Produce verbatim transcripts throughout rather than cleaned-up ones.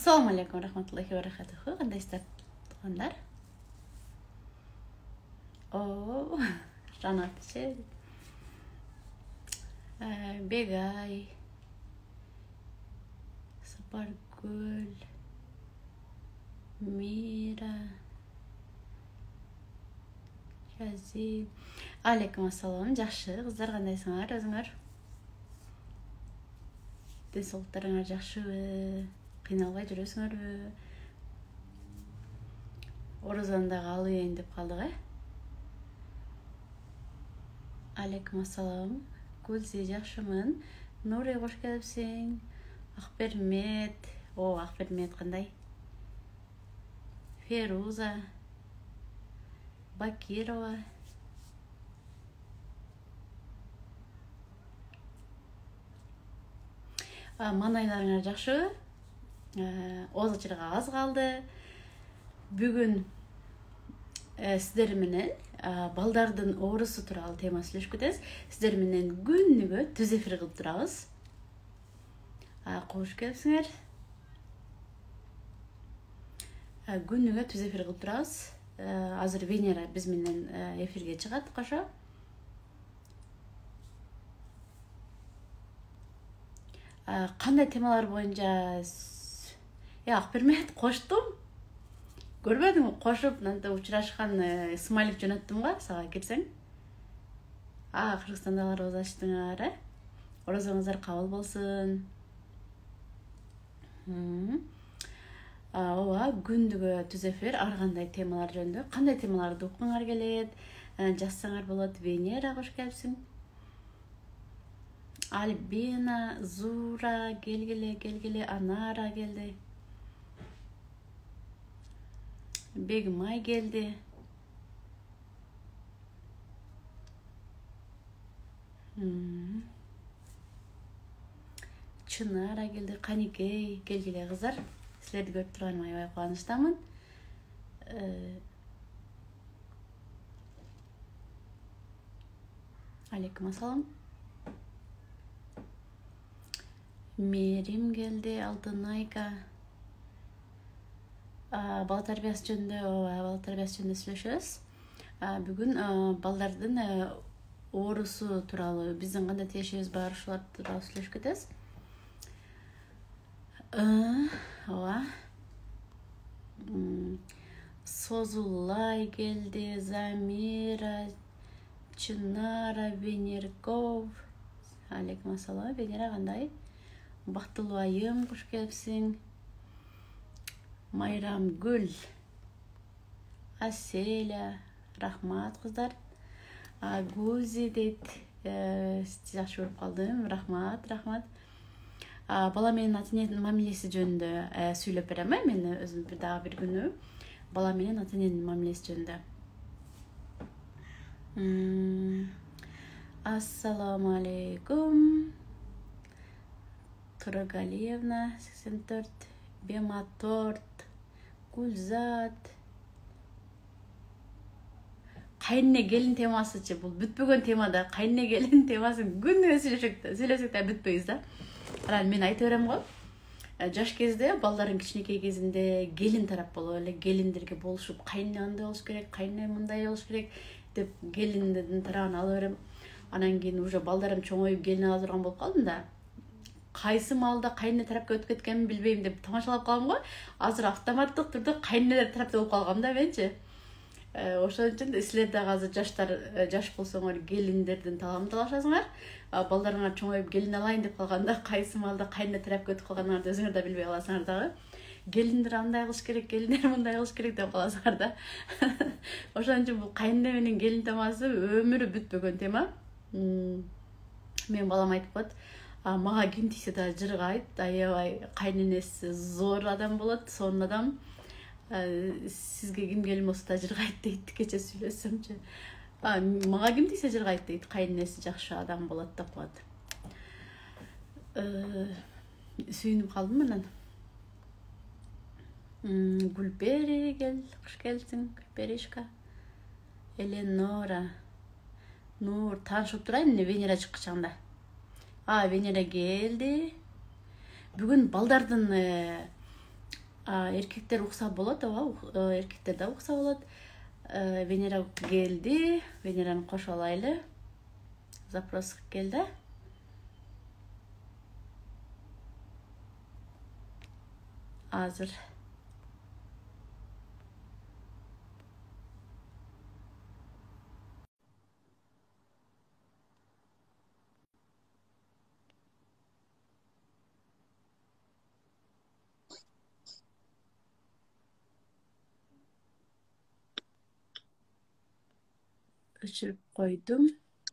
Assalamu alaikum rahmatullahi wa barakatuhu. Кандайсыздар тугандар? О, жанатчы. Бегай. Сапаргүл. Мира. Жази. Алейкум ассалам. Жакшы, кыздар кандайсыңар, өзүңөр? Денсаулыктарыңар жакшыбы? Кыйналбай жүрөсүңөрбү? Оразаны дагы алып ийин деп калдык, э? Алейкум ассалам. Гүлзи жакшымын. Нури кош келипсиң. Акбермет. О, Акбермет кандай? Феруза. Бакирова. Манайларыңар жакшыбы? Ооза чырга аз калды. Бүгүн сиздер менен балдардын оорусу тууралуу тема сүйлөшүп кетебиз. Сиздер менен күнүгө түз эфир кылып турабыз. Кош келипсиңер. Күнүгө түз эфир кылып турабыз. Азыр Венера биз менен эфирге чыгат кошо. Кандай темалар боюнча? Я Акбермет коштум. Көрбөдүңбү? Кошуп, мынтип учурашкан смайлик жөнөттүм го, сага келсең. А, Кыргызстандагылар ооза ачтыңар, э? Оразаңыздар кабыл болсун. Ооба, күндүгө түз эфир, ар кандай темалар жөнүндө. Кандай темаларды укуңар келет? Жазсаңар болот. Венера кош келипсиң. Альбина, Зура, келгиле, келгиле, Анара келди. Бегмай келди. Чынара келди. Каникей, келгиле кыздар. Силерди көрүп турганыма аябай кубанычтамын. Алейкум ассалам. Мерим келди, Алтынайка. Бала тарбиясы жөнүндө, бала тарбиясы жөнүндө сүйлөшөбүз. Бүгүн балдардын оорусу тууралуу, биздин кандай тиешебиз бар, ушулар тууралуу сүйлөшүп кетебиз. Ооба. Созулай келди, Замира, Чынара, Венерков. Алейкум ассалам. Венера кандай? Бактылуу айым, кош келипсиң. Майрам Гүл. Аселя. Рахмат, кыздар. Гузи дейт. Жакшы көрүп калдым. Рахмат, рахмат. Бала менен ата эненин мамилеси жөнүндө сүйлөп берем, мен өзүм дагы бир күнү. Бала менен ата эненин мамилеси жөнүндө. Ассаламу алейкум. Турагалиевна, сексен төрт. Бематорт. Гүлзат. Кайынне келин темасычы, бул бүтпөгөн темада. Кайынне келин темасын күнүгө сүйлөшөк да бүтпөйбүз да. Анан мен айта берем го. Жаш кезде, балдардын кичинекей кезинде келин тарап болуп эле, келиндерге болушуп, кайынне андай болуш керек, кайынне мындай болуш керек деп келиндердин тарабын ала берем. Анан кийин уже балдарым чоңоюп келин ала турган болуп калдым да. Кайсы маалда кайынне тарапка өтүп кеткенин билбейм деп тамашалап калам го. Азыр автоматтык түрдө кайыннелер тарапта болуп калгам да менчи. Ошон үчүн силер дагы азыр жаштар, жаш болсоңор келиндердин талабын талашасыңар. Балдарыңар чоңоюп келин алайын деп калганда кайсы маалда кайынне тарапка өтүп калганыңарды өзүңөр да билбей каласыңар дагы. Келиндер андай кылыш керек, келиндер мындай кылыш керек деп каласыңар да. Ошон үчүн бул кайынне менен келин темасы өмүрү бүтпөгөн тема. Мен балам айтып коет. Мага ким тийсе да жыргайт, аябай кайненеси зор адам болот, сонун адам. Сизге ким келин болсо да жыргайт дейт, кече сүйлөсөмчү. Мага ким тийсе жыргайт дейт, кайненеси жакшы адам болот деп коет. Сүйүнүп калдым анан. Гүлпери кел, кош келипсиң, Гүлперишка. Эленора. Нур, таанышып турайын, Венера чыккычагында. А, Венера келди. Бүгүн балдардын эркектер укса болот, ооба, эркектер да укса болот. Венера келди, Венераны кошо алайлы. Запрос келди. Азыр өчүрүп койдум.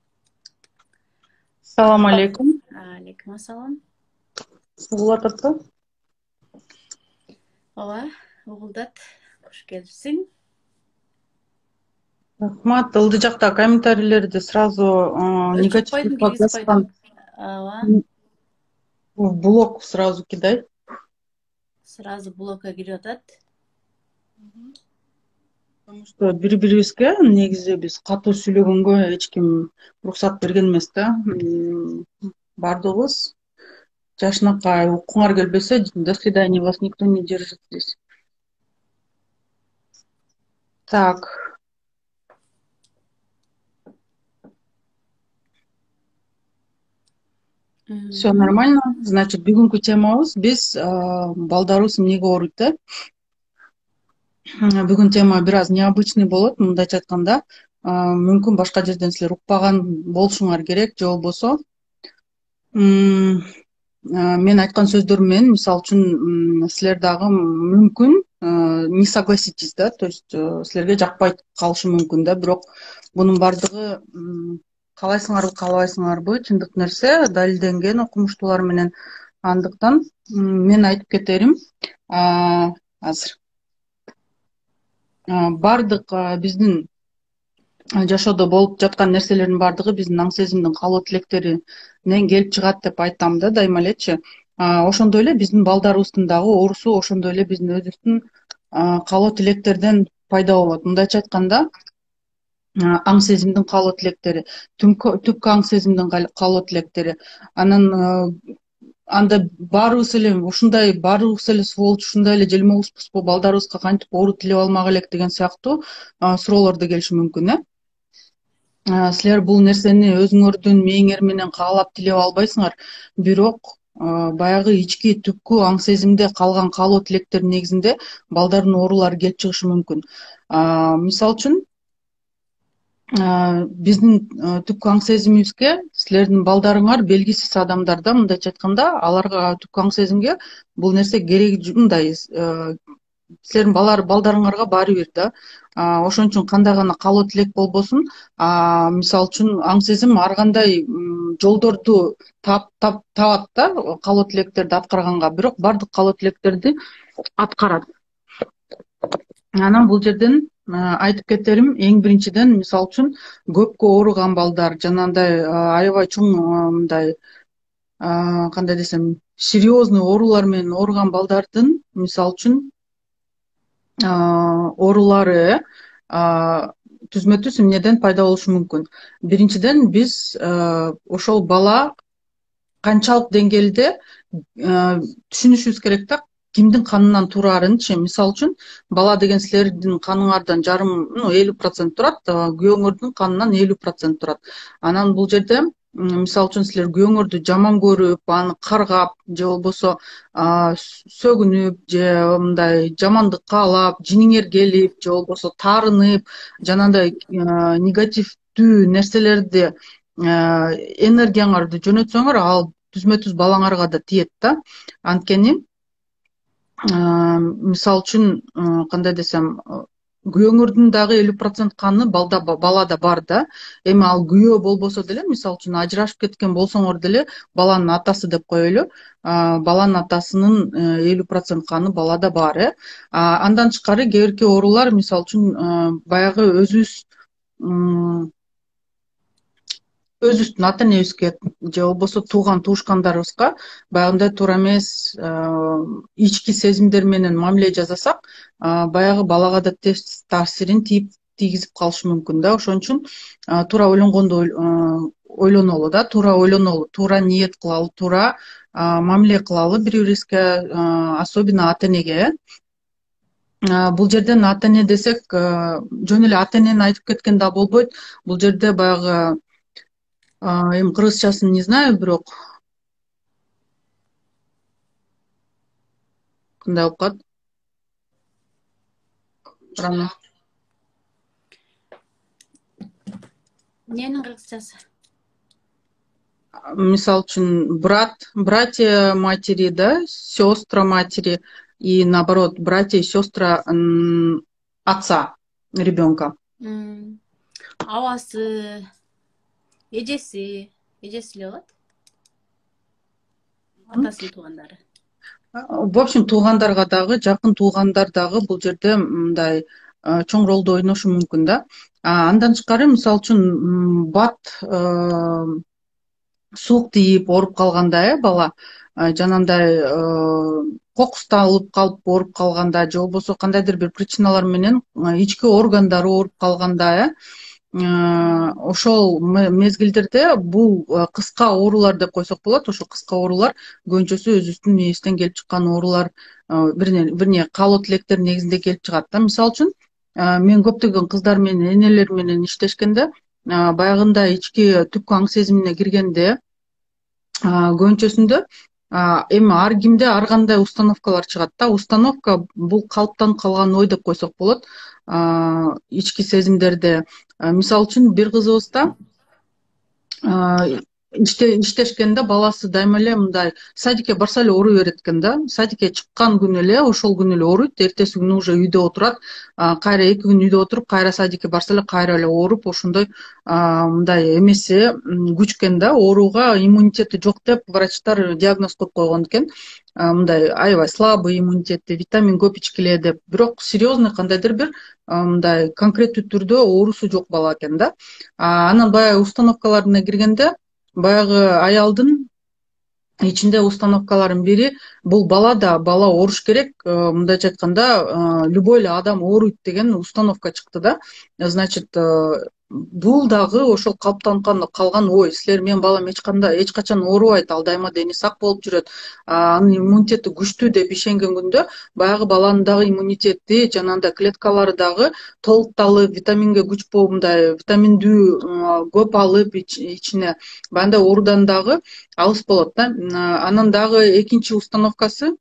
Assalamu alaikum. Алейкум ассалам. Угулат апа. Ооба, угулдат. Кош келипсиң. Рахмат. Ылды жакта комментарийлерди сразу негатив койдум, жазган. Ооба. Блок сразу кидай. Сразу блокко кирип атат. Потому что бири-бирибизге негизи биз катуу сүйлөгөнгө эч ким уруксат берген эмес да. Бардыгыбыз жашынакай укуңар келбесе, до свидания, вас никто не держит здесь. Так. Все нормально. Значит, бүгүнкү темабыз биз балдарыбыз эмнеге ооруйт да? Бүгүн тема бир аз необычный болот. Мындайча айтканда, мүмкүн башка жерден силер укпаган болушуңар керек, же болбосо мен айткан сөздөр менен, мисалы үчүн, силер дагы мүмкүн не согласитесь да, то есть силерге жакпай калышы мүмкүн да, бирок бунун бардыгы каалайсыңарбы, каалабайсыңарбы, чындык нерсе, далилденген окумуштуулар менен. Андыктан мен айтып кетерим, азыр бардык биздин жашоодо болуп жаткан нерселердин бардыгы биздин аң сезимдин каалоо тилектеринен келип чыгат деп айтам да, дайыма элечи. Ошондой эле биздин балдарыбыздын дагы оорусу ошондой эле биздин өзүбүздүн каалоо тилектерден пайда болот. Мындайча айтканда, аң сезимдин каалоо тилектери, түпкү аң сезимдин каалоо тилектери. Анан анда баарыбыз эле ушундай, баарыбыз эле сволочь, ушундай эле желмогузбузбу, балдарыбызга кантип оору тилеп алмак элек деген сыяктуу суроолор да келиши мүмкүн, э? Силер бул нерсени өзүңөрдүн мээңер менен каалап тилеп албайсыңар, бирок баягы ички түпкү аң сезимде калган каалоо тилектердин негизинде балдардын оорулары келип чыгышы мүмкүн. Мисалы үчүн, биздин түпкү аң сезимибизге силердин балдарыңар белгисиз адамдар да, мындайча айтканда, аларга түпкү аң сезимге бул нерсе кереги мындай, силердин балдарыңарга баары бир да. Ошон үчүн кандай гана каалоо тилек болбосун, мисалы үчүн аң сезим ар кандай жолдорду табат да, каалоо тилектерди аткарганга, бирок бардык каалоо тилектерди аткарат. Анан бул жерден айтып кетерим, эң биринчиден, мисалы үчүн, көпкө ооруган балдар, жанагындай аябай чоң мындай, кандай десем, серьезный оорулар менен ооруган балдардын, мисалы үчүн, оорулары түзмө-түз эмнеден пайда болушу мүмкүн. Биринчиден, биз ошол бала канчалык деңгээлде түшүнүшүбүз керек да, кимдин канынан тураарынчы. Мисалы үчүн, бала деген силердин каныңардан жарым, элүү процент турат, күйөөңөрдүн канынан элүү процент турат. Анан бул жерде, мисалы үчүн, силер күйөөңөрдү жаман көрүп, аны каргап, же болбосо сөгүнүп, же мындай жамандык каалап, жиниңер келип, же болбосо таарынып, жанагындай негативдүү нерселерди, энергияңарды жөнөтсөңөр, ал түзмө-түз балаңарга да тиет да. Анткени, мисалы үчүн, кандай десем, күйөөңөрдүн дагы элүү процент каны балада бар да. Эми ал күйөө болбосо деле, мисалы үчүн, ажырашып кеткен болсоңор деле, баланын атасы деп коелу, баланын атасынын элүү процент каны балада бар, э? Андан тышкары кээ бирки оорулар, мисалы үчүн, баягы өзүбүз өзүбүздүн ата энебизге, же болбосо тууган туушкандарыбызга баягындай туура эмес ички сезимдер менен мамиле жасасак, баягы балага да терс таасирин тийгизип калышы мүмкүн да. Ошон үчүн туура ойлонгондо ойлонолу да, туура ойлонолу, туура ниет кылалы, туура мамиле кылалы бири бирибизге, особенно ата энеге. Бул жерден ата эне десек, жөн эле ата энени айтып кеткен да болбойт. Бул жерде баягы эми кыргызчасын не знаю, бирок кандай болуп калат? Рано. Эмненин кыргызчасы? Мисал үчүн брат, братья матери, да, сестра матери, и наоборот, братья и сестра отца ребенка. Абасы, эжеси, эжеси эле болот. Атасынын туугандары. В общем, туугандарга дагы, жакын туугандар дагы бул жерде мындай чоң ролду ойношу мүмкүн да. Андан тышкары, мисал үчүн бат суук тийип ооруп калганда, э, бала жанагындай кокусталып калып ооруп калганда, же болбосо кандайдыр бир причиналар менен ички органдары ооруп калганда, э, ошол мезгилдерде бул кыска оорулар деп койсок болот. Ошол кыска оорулар көбүнчөсү өзүбүздүн мээбизден келип чыккан оорулар, бирне каалоо тилектер негизинде келип чыгат да. Мисалы үчүн мен көптөгөн кыздар менен, энелер менен иштешкенде, баягындай ички түпкү аң сезимине киргенде, көбүнчөсүндө эми ар кимде ар кандай установкалар чыгат да. Установка бул калыптанып калган ой деп койсок болот. Ички сезимдерде, мисалы үчүн бир кызыбызда иштешкенде баласы дайыма эле мындай садикке барса эле ооруй берет экен да. Садикке чыккан күнү эле, ошол күнү эле ооруйт, эртеси күнү уже үйдө отурат, кайра эки күн үйдө отуруп, кайра садикке барса эле кайра эле ооруп, ошондой мындай эмеси күчкөн да, ооруга иммунитети жок деп врачтар диагноз коюп койгон экен. Мындай аябай слабый иммунитети, витамин көп ичкиле деп. Бирок серьезный кандайдыр бир мындай конкреттүү түрдө оорусу жок бала экен да. Анан баягы установкаларына киргенде, баягы аялдын ичинде установкалардын бири, бул бала да бала ооруш керек, мындайча айтканда, любой эле адам ооруйт деген установка чыкты да. Значит, бул дагы ошол калыптанып калган ой. Силер менин балам эч кандай эч качан оорубайт, ал дайыма дени сак болуп жүрөт, анын иммунитети күчтүү деп ишенген күндө, баягы баланын дагы иммунитети, жанагындай клеткалары дагы толукталып, витаминге күч болуп, мындай витаминдүү көп алып ичине, баягындай оорудан дагы алыс болот да. Анан дагы экинчи установкасы,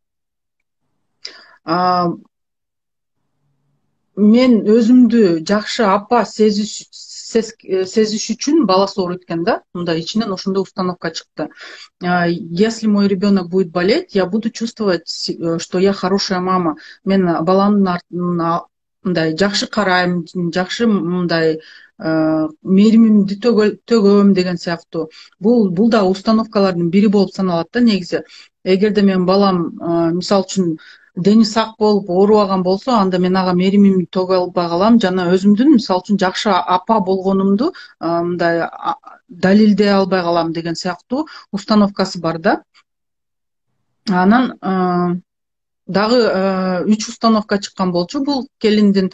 мен өзүмдү жакшы апа сезиш сезиш үчүн баласы ооруйт экен да. Мындай ичинен ошондой установка чыкты. Если мой ребенок будет болеть, я буду чувствовать, что я хорошая мама. Мен баланын артына мындай жакшы карайм, жакшы мындай мээримимди төгөм деген сыяктуу. Бул бул да установкалардын бири болуп саналат да негизи. Эгерде менин балам, мисалы үчүн, дени сак болуп оорубаган болсо, анда мен ага мээримимди төгө албай калам, жана өзүмдүн мисалы үчүн жакшы апа болгонумду мындай далилдей албай калам деген сыяктуу установкасы бар да. Анан дагы үч установка чыккан болчу бул келиндин.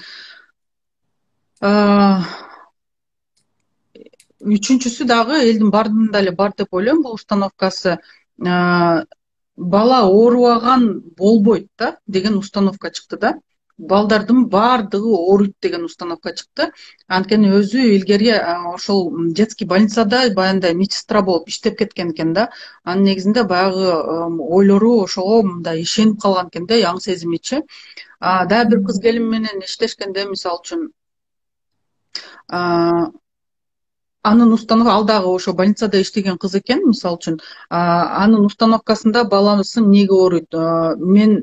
Үчүнчүсү дагы элдин баарында эле бар деп ойлойм, бул установкасы. Бала оорубаган болбойт да деген установка чыкты да. Балдардын баардыгы ооруйт деген установка чыкты. Анткени өзү илгери ошол детский больницада баягындай медсестра болуп иштеп кеткен экен да. Анын негизинде баягы ойлору ошого мындай ишенип калган экен да, аң сезимичи. Дагы бир кыз келин менен иштешкенде, мисалы үчүн, анын установка, ал дагы ошо больницада иштеген кыз экен, мисалы үчүн, анын установкасында баласы эмнеге ооруйт? Мен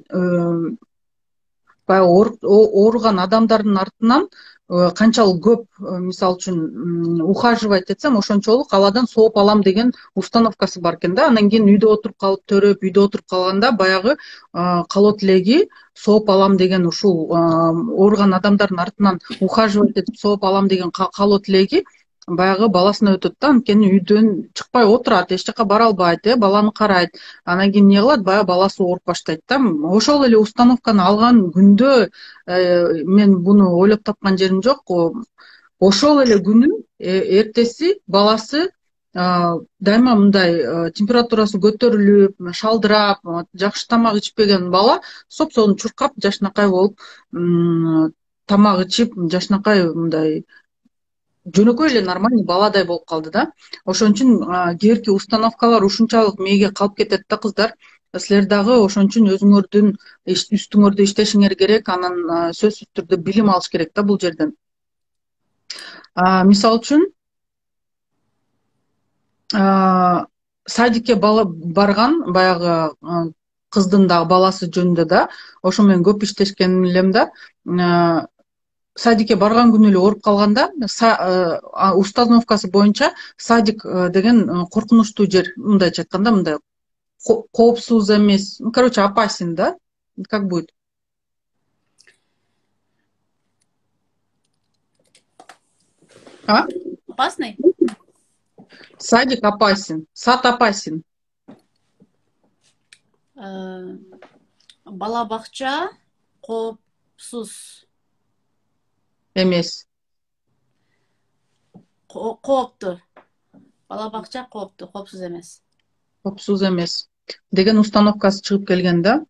баягы ооруган адамдардын артынан канчалык көп, мисалы үчүн, ухаживать этсем, ошончолук аладан сооп алам деген установкасы бар экен да. Анан кийин үйдө отуруп калып, төрөп, үйдө отуруп калганда баягы калоо тилеги сооп алам деген, ушул ооруган адамдардын артынан ухаживать этип сооп алам деген калоо тилеги баягы баласына өтөт да. Анткени үйдөн чыкпай отурат, эч жака бара албайт, э, баланы карайт. Анан кийин эмне кылат? Баягы баласы ооруп баштайт да. Ошол эле установканы алган күндө мен буну ойлоп тапкан жерим жок. Ошол эле күнү эртеси баласы дайыма мындай температурасы көтөрүлүп шалдырап жакшы тамак ичпеген бала соп-сонун чуркап жашынакай болуп тамак ичип жашынакай мындай жөнөкөй эле нормальный баладай болуп калды да. Ошон үчүн кээинки установкалар ушунчалык мээге калып кетет да кыздар. Силер дагы ошон үчүн өзүңөрдүн үстүңөрдө иштешиңер керек, анан сөзсүз түрдө билим алыш керек да бул жерден. Мисалы үчүн садикке бала барган баягы кыздын дагы баласы жөнүндө да ошо менен көп иштешкен элем да. Садикке барган күнү эле ооруп калганда установкасы боюнча садик деген коркунучтуу жер, мындайча айтканда мындай коопсуз эмес, короче опасен да. Как будет? А? Опасный? Садик опасен, сад опасен. Бала бакча коопсуз эмес. Кооптуу. Бала бакча кооптуу, коопсуз эмес. Коопсуз эмес деген установкасы чыгып келген да.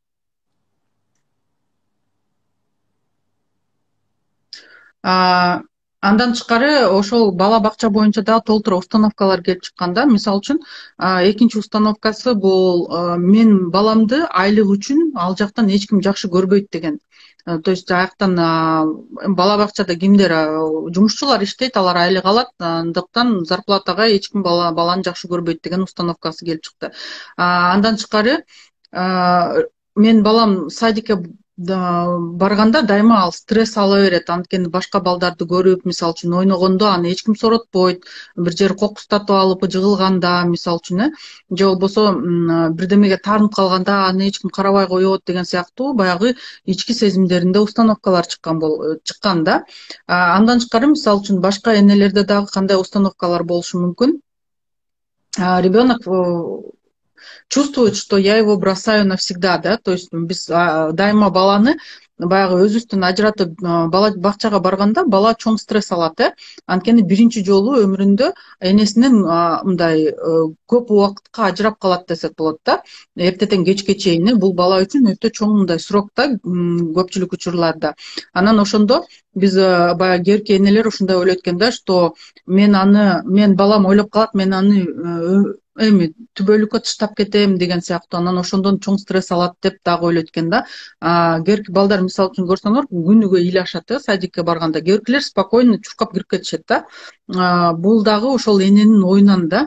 Андан тышкары ошол бала бакча боюнча дагы толтура установкалар келип чыккан да. Мисалы үчүн экинчи установкасы бул мен баламды айлык үчүн ал жактан эч ким жакшы көрбөйт деген. То есть аяктан бала бакчада кимдер жумушчулар иштейт, алар айлык алат, андыктан зарплатага эч ким баланы жакшы көрбөйт деген установкасы келип чыкты. Андан тышкары мен балам садикке барганда дайыма ал стресс ала берет, анткени башка балдарды көрүп, мисалы үчүн ойногондо аны эч ким соротпойт, бир жер кокустатып алып жыгылганда, мисалы үчүн, же болбосо бирдемеге таарынып калганда аны эч ким карабай коет деген сыяктуу баягы ички сезимдеринде установкалар чыккан бол чыккан да. Андан тышкары мисалы үчүн башка энелерде дагы кандай установкалар болушу мүмкүн? Ребенок чувствует, что я его бросаю навсегда, да, то есть биз дайыма баланы баягы өзүбүздөн ажыратып бала бакчага барганда бала чоң стресс алат, э. Анткени биринчи жолу өмүрүндө энесинен мындай көп убакытка ажырап калат десек болот да. Эртеден кечке чейин бул бала үчүн өтө чоң мындай срок да көпчүлүк учурларда. Анан ошондо биз баягы кээинки энелер ушундай ойлойт экен да, что мен аны мен балам ойлоп калат, мен аны эми түбөлүккө таштап кетем деген сыяктуу, анан ошондон чоң стресс алат деп дагы ойлойт экен да. Кээинки балдар мисалы үчүн көрсөңөр күнүгө ыйлашат, э, садикке барганда. Кээинкилер спокойно чуркап кирип кетишет да. Бул дагы ошол эненин оюнан да.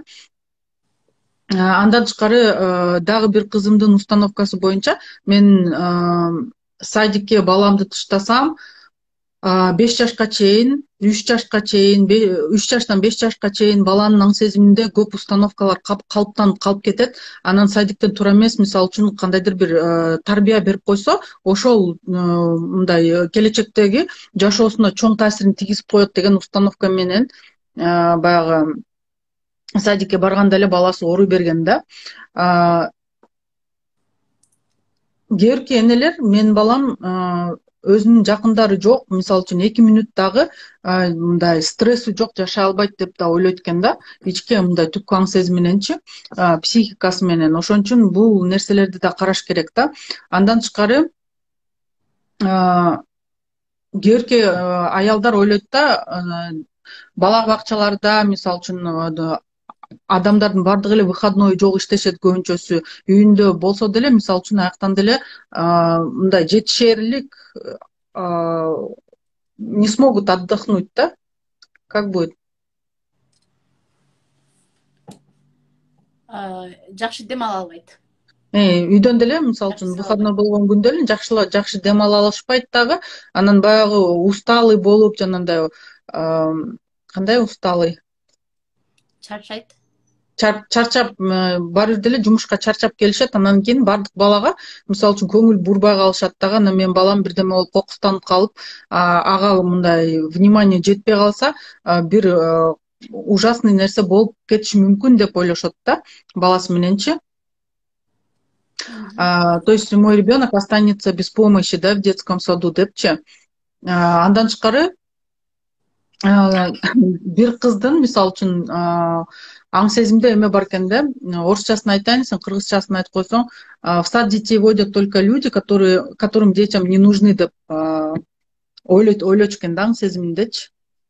Андан тышкары дагы бир кызымдын установкасы боюнча мен садикке баламды таштасам беш жашка чейин, үч жашка чейин, үч жаштан беш жашка чейин баланын аң сезиминде көп установкалар калыптанып калып кетет. Анан садиктен туура эмес, мисалы үчүн кандайдыр бир тарбия берип койсо, ошол мындай келечектеги жашоосуна чоң таасирин тийгизип коет деген установка менен баягы садикке барганда эле баласы ооруй берген да. Кээинки энелер менин балам өзүнүн жакындары жок, мисалы үчүн эки мүнөттагы мындай стресси жок, жашай албайт деп да ойлойт экен да. Ички мындай түпкү аң сезими мененчи, психикасы менен. Ошон үчүн бул нерселерди да караш керек да. Андан тышкары кээинки аялдар ойлойт да, бала бакчаларда мисалы үчүн адамдардын бардыгы эле выходной жок иштешет көбүнчөсү. Үйүндө болсо деле мисалы үчүн аяктан деле мындай жетишерлик не смогут отдохнуть, да? Как будет? Жакшы дем ала албайт. Үйдөн деле мисалы үчүн выходной болгон күндө эле жакшы жакшы дем ала алышпайт дагы. Анан баягы усталый болуп, жанагындай кандай усталый? Чарчайт. Чарчап баары деле жумушка чарчап келишет, анан кийин бардык балага мисалы үчүн көңүл бурбай калышат дагы. Анан менин балам бирдеме болуп кокустанып калып, ага мындай внимание жетпей калса, бир ужасный нерсе болуп кетиши мүмкүн деп ойлошот да баласы мененчи. То есть мой ребенок останется без помощи, да, в детском саду депчи. Андан тышкары А, бир кыздын мисалы үчүн аң сезимде эме бар экен да, орусчасын айтайын, сен кыргызчасын айтып койсоң, в сад детей водят только люди, которые которым детям не нужны деп ойлойт ойлочу экен да, аң сезиминдечи.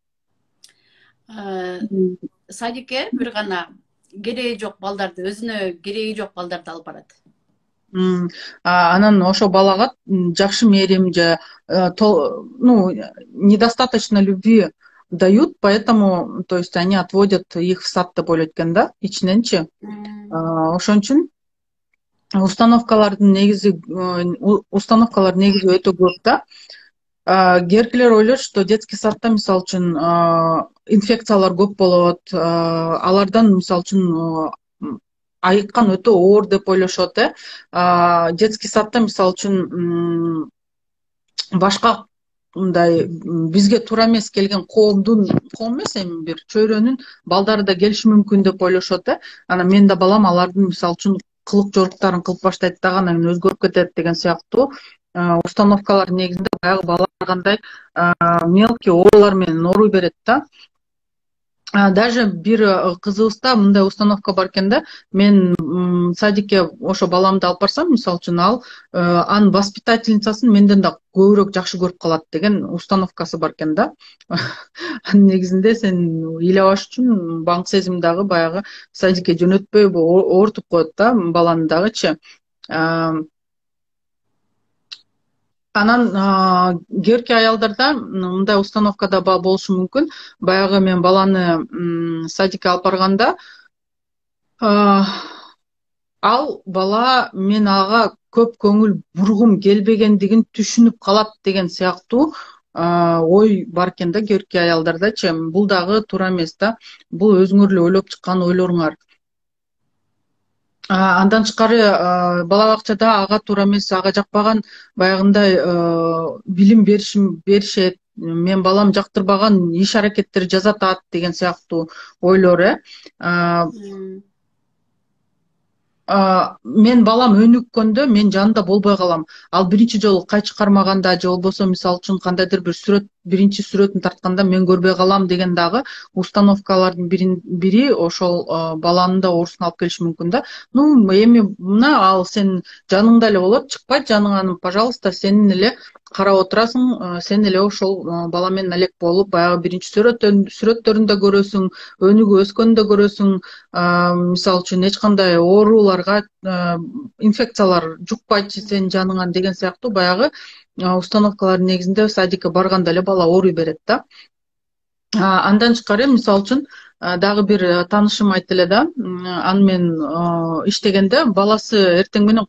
Садикке бир гана кереги жок балдарды, өзүнө кереги жок балдарды алып барат. Анан ошо балага жакшы мээрим же ну недостаточно любви дают, поэтому, то есть они отводят их в сад деп ойлойт экен да, ичиненчи. Ошон үчүн установкалардын негизи установкалар негизи өтө көп да. Керкилер ойлойт, что детский садта мисалы үчүн инфекциялар көп болот, алардан мисалы үчүн айыккан өтө оор деп ойлошот. Э детский садта мисалы үчүн башка мындай бизге туура эмес келген коомдун, коом эмес эми бир чөйрөнүн балдары да келиши мүмкүн деп ойлошот. Э анан менин да балам алардын мисалы үчүн кылык жоруктарын кылып баштайт дагы, анан өзгөрүп кетет деген сыяктуу установкалар негизинде баягы балдар кандай мелкий оорулар менен ооруй берет да. Даже бир кызыбызда мындай установка бар экен да. Мен садикке ошо баламды алып барсам, мисалы үчүн ал анын воспитательницасын менден да көбүрөөк жакшы көрүп калат деген установкасы бар экен да. Анын негизинде сен ыйлабаш үчүн аң сезим дагы баягы садикке жөнөтпөй оорутуп коет да баланы дагычы. Анан керки аялдарда мындай установкада болушу мүмкүн. Баягы мен баланы садикке алып барганда, ал бала мен ага көп көңүл бургум келбегендигин түшүнүп калат деген сыяктуу ой бар экен да керки аялдардачы. Бул дагы туура эмес да. Бул өзүңөр эле ойлоп чыккан ойлоруңар. Андан тышкары бала бакчада ага туура эмес, ага жакпаган баягындай билим беришет, мен балам жактырбаган иш аракеттер жасатат деген сыяктуу ойлор. Э мен балам өнүккөндө мен жанында болбой калам. Ал биринчи жолу кайчы кармаганда же болбосо мисалы үчүн кандайдыр бир сүрөт, биринчи сүрөтүн тартканда мен көрбөй калам деген дагы установкалардын бири ошол баланын да оорусуна алып келиши мүмкүн да. Ну эми мына ал сен жаныңда эле болот, чыкпайт жаныңан, пожалуйста, сен эле карап отурасың, сен эле ошол бала менен алек болуп, баягы биринчи сүрөттөрүндө көрөсүң, өнүгүп өскөндө көрөсүң, мисалы үчүн эч кандай ооруларга, инфекциялар жукпайт сенин жаныңан деген сыяктуу баягы установкалардын негизинде садикке барганда эле бала ооруй берет да. Андан тышкары мисалы үчүн дагы бир таанышым айтты эле да, аны мен иштегенде баласы эртең менен,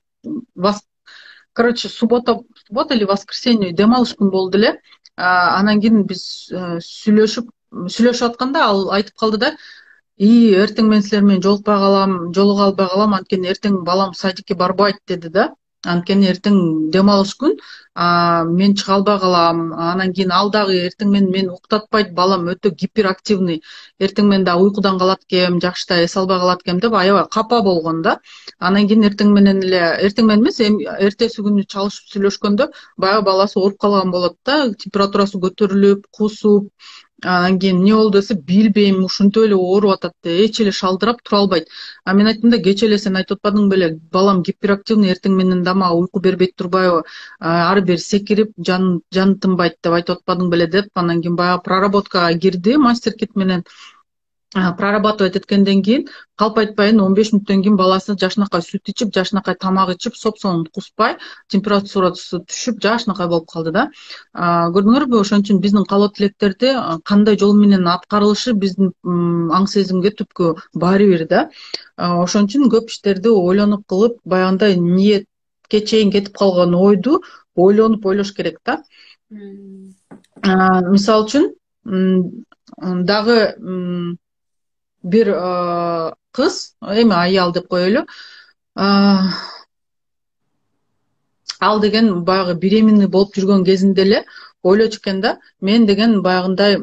короче, суббота суббота или воскресенье дем алыш күн болду эле. Анан кийин биз сүйлөшүп сүйлөшүп атканда ал айтып калды да, и эртең мен силер менен жолукпай калам, жолуга албай калам, анткени эртең балам садикке барбайт деди да. Анткени эртең дем алыш күн, мен чыга албай калам. Анан кийин ал дагы эртең менен мени уктатпайт, балам өтө гиперактивный. Эртең менен да уйкудан калат экем, жакшы да эс албай калат экем деп аябай капа болгон да. Анан кийин эртең менен эле, эртең менен эмес, эртеси күнү чалышып сүйлөшкөндө баягы баласы ооруп калган болот да, температурасы көтөрүлүп, кусуп. Анан кийин эмне болду десе, билбейм, ушинтип эле ооруп атат, эч эле шалдырап тура албайт. А мен айттым да, кечээ эле сен айтып атпадың беле, балам гиперактивный, эртең менен да мага уйку бербейт турбайбы, ары бери секирип, жан жаны тынбайт деп айтып атпадың беле деп. Анан кийин баягы проработкага кирди мастер кит менен. Прорабатывать эткенден кийин калп айтпайын он беш мүнөттөн кийин баласы жашынакай сүт ичип, жашынакай тамак ичип, сопсонун куспай, температурасы түшүп, жашынакай болуп калды да. Көрдүңөрбү, ошон үчүн биздин каалоо тилектерди кандай жол менен аткарылышы биздин аң сезимге түпкү баары бир да. Ошон үчүн көп иштерди ойлонуп кылып, баягындай ниетке чейин кетип калган ойду ойлонуп ойлош керек да. Мисалы үчүн дагы бир кыз, эми аял деп коелу, ал деген баягы беременный болуп жүргөн кезинде эле ойлочу экен да, мен деген баягындай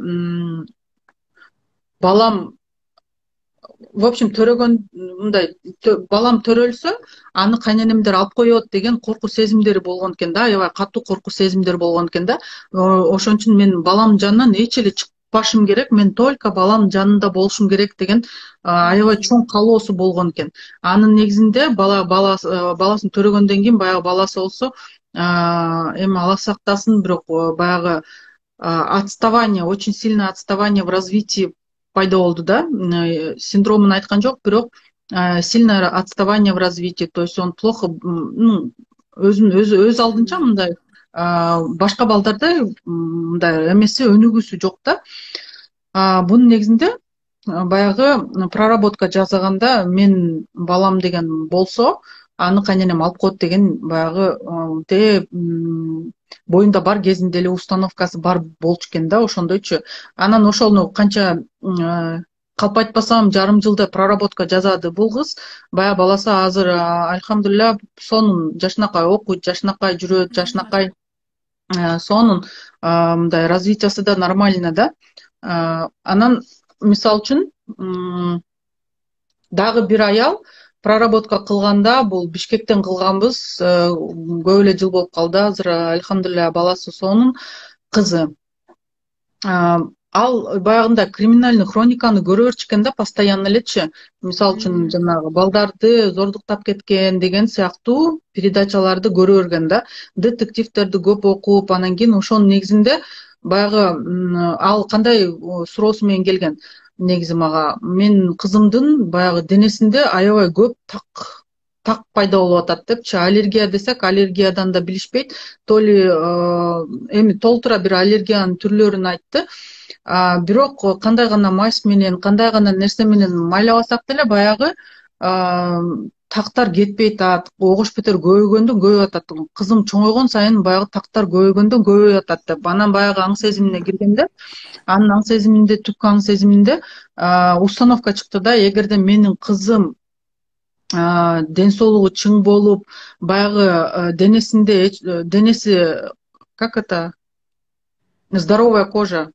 балам, в общем, төрөгөн мындай балам төрөлсө, аны кайненемдер алып коет деген коркуу сезимдери болгон экен да, аябай катуу коркуу сезимдери болгон экен да. Ошон үчүн мен баламдын жанынан эч эле башым керек, мен только балам жанында болушум керек деген аябай чоң каалоосу болгон экен. Анын негизинде бала баласын төрөгөндөн кийин баягы баласы болсо эми Алла сактасын, бирок баягы отставание, очень сильное отставание в развитии пайда болду да. Синдромун айткан жок, бирок сильное отставание в развитии. То есть он плохо, ну, өзүн өзү өз алдынча мындай башка балдардай мындай эмеси, өнүгүүсү жок да. Бунун негизинде баягы проработка жасаганда мен балам деген болсо, аны кайненем алып коет деген баягы те боюнда бар кезинде эле установкасы бар болчу экен да, ошондойчу. Анан ошону канча калп айтпасам жарым жылда проработка жасады бул кыз. Баягы баласы азыр альхамдулилля сонун жашынакай окуйт, жашынакай жүрөт, жашынакай сонун мындай развитиясы да нормально да. Анан мисалы үчүн дагы бир аял проработка кылганда, бул Бишкектен кылганбыз, көп эле жыл болуп калды. Азыр альхамдулилля баласы сонун кызы. Ал баягында криминальный хрониканы көрө берчү экен да, постоянно элечи. Мисалы үчүн жанагы балдарды зордуктап кеткен деген сыяктуу передачаларды көрө берген да. Детективтерди көп окуп, анан кийин ошонун негизинде баягы ал кандай суроосу менен келген. Негизи мага, мен кызымдын баягы денесинде аябай көп так так пайда болуп атат депчи. Аллергия десек, аллергиядан да билишпейт. То ли эми толтура бир аллергиянын түрлөрүн айтты. Бирок кандай гана мазь менен, кандай гана нерсе менен майлабасак деле баягы тактар кетпей атат. Огуш бетер көбөйгөндөн көбөйүп атат. Кызым чоңойгон сайын баягы тактар көбөйгөндөн көбөйүп атат деп. Анан баягы аң сезимине киргенде, анын аң сезиминде, түпкү аң сезиминде установка чыкты да. Эгерде менин кызым ден соолугу чың болуп, баягы денесинде денеси, как это, здоровая кожа,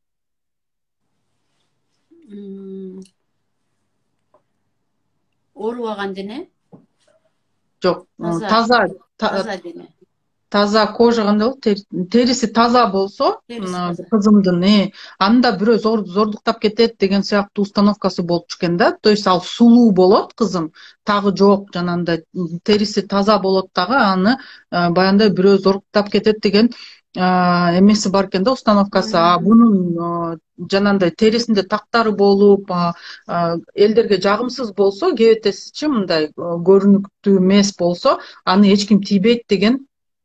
оорубаган дене жок, таза таза дене, таза кожа кандай болот, териси таза болсо кызымдын, анда бирөө зордуктап кетет деген сыяктуу установкасы болчу экен да. То есть ал сулуу болот кызым, тагы жок, жанагындай териси таза болот дагы, аны баягындай бирөө зордуктап кетет деген эмеси бар экен да, установкасы. А бунун жанагындай терисинде тактары болуп, элдерге жагымсыз болсо, кебетесичи мындай көрүнүктүү эмес болсо, аны эч ким тийбейт деген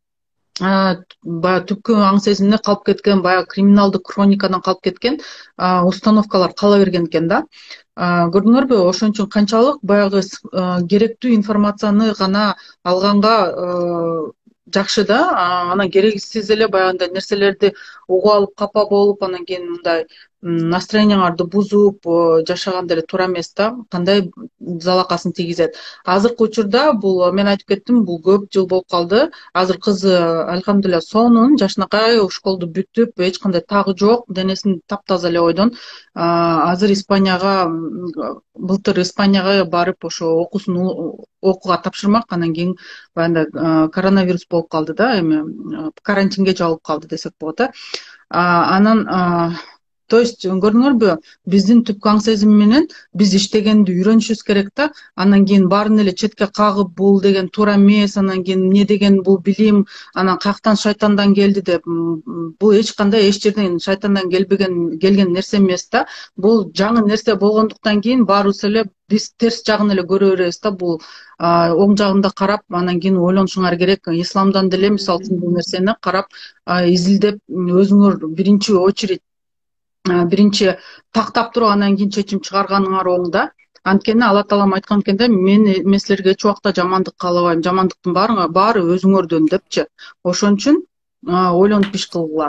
баягы түпкү аң сезимине калып кеткен, баягы криминалдык хроникадан калып кеткен установкалар кала берген экен да. Көрдүңөрбү, ошон үчүн канчалык баягы керектүү информацияны гана алганга жакшы да. Анан керексиз эле баягындай нерселерди угуп алып капа болуп, анан кийин мындай настроениеңарды бузуп жашаган деле туура эмес да. Кандай залакасын тийгизет. Азыркы учурда бул, мен айтып кеттим, бул көп жыл болуп калды. Азыр кызы альхамдулилля сонун жашынакай, школду бүтүп, эч кандай тагы жок, денесин таптаза эле ойдон. Азыр Испанияга, былтыр Испанияга барып ошо окуусун окууга тапшырмак. Анан кийин баягындай коронавирус болуп калды да, эми карантинге жабылып калды десек болот да. Анан то есть көрдүңөрбү, биздин түпкү аң сезим менен биз иштегенди үйрөнүшүбүз керек да. Анан кийин баарын эле четке кагып, бул деген туура эмес, анан кийин эмне деген бул билим, анан каяктан шайтандан келди деп, бул эч кандай эч жерден шайтандан келбеген келген нерсе эмес да. Бул жаңы нерсе болгондуктан кийин баарыбыз эле биз терс жагын эле көрө беребиз да. Бул оң жагында карап, анан кийин ойлонушуңар керек. Исламдан деле мисалы үчүн бул нерсени карап, изилдеп, өзүңөр биринчи очередь биринчи тактап туруп, анан кийин чечим чыгарганыңар оң да. Анткени Алла таалам айткан экен да, мен мен силерге эч убакта жамандык каалабайм, жамандыктын баары баары өзүңөрдөн депчи. Ошон үчүн ойлонуп иш кылгыла.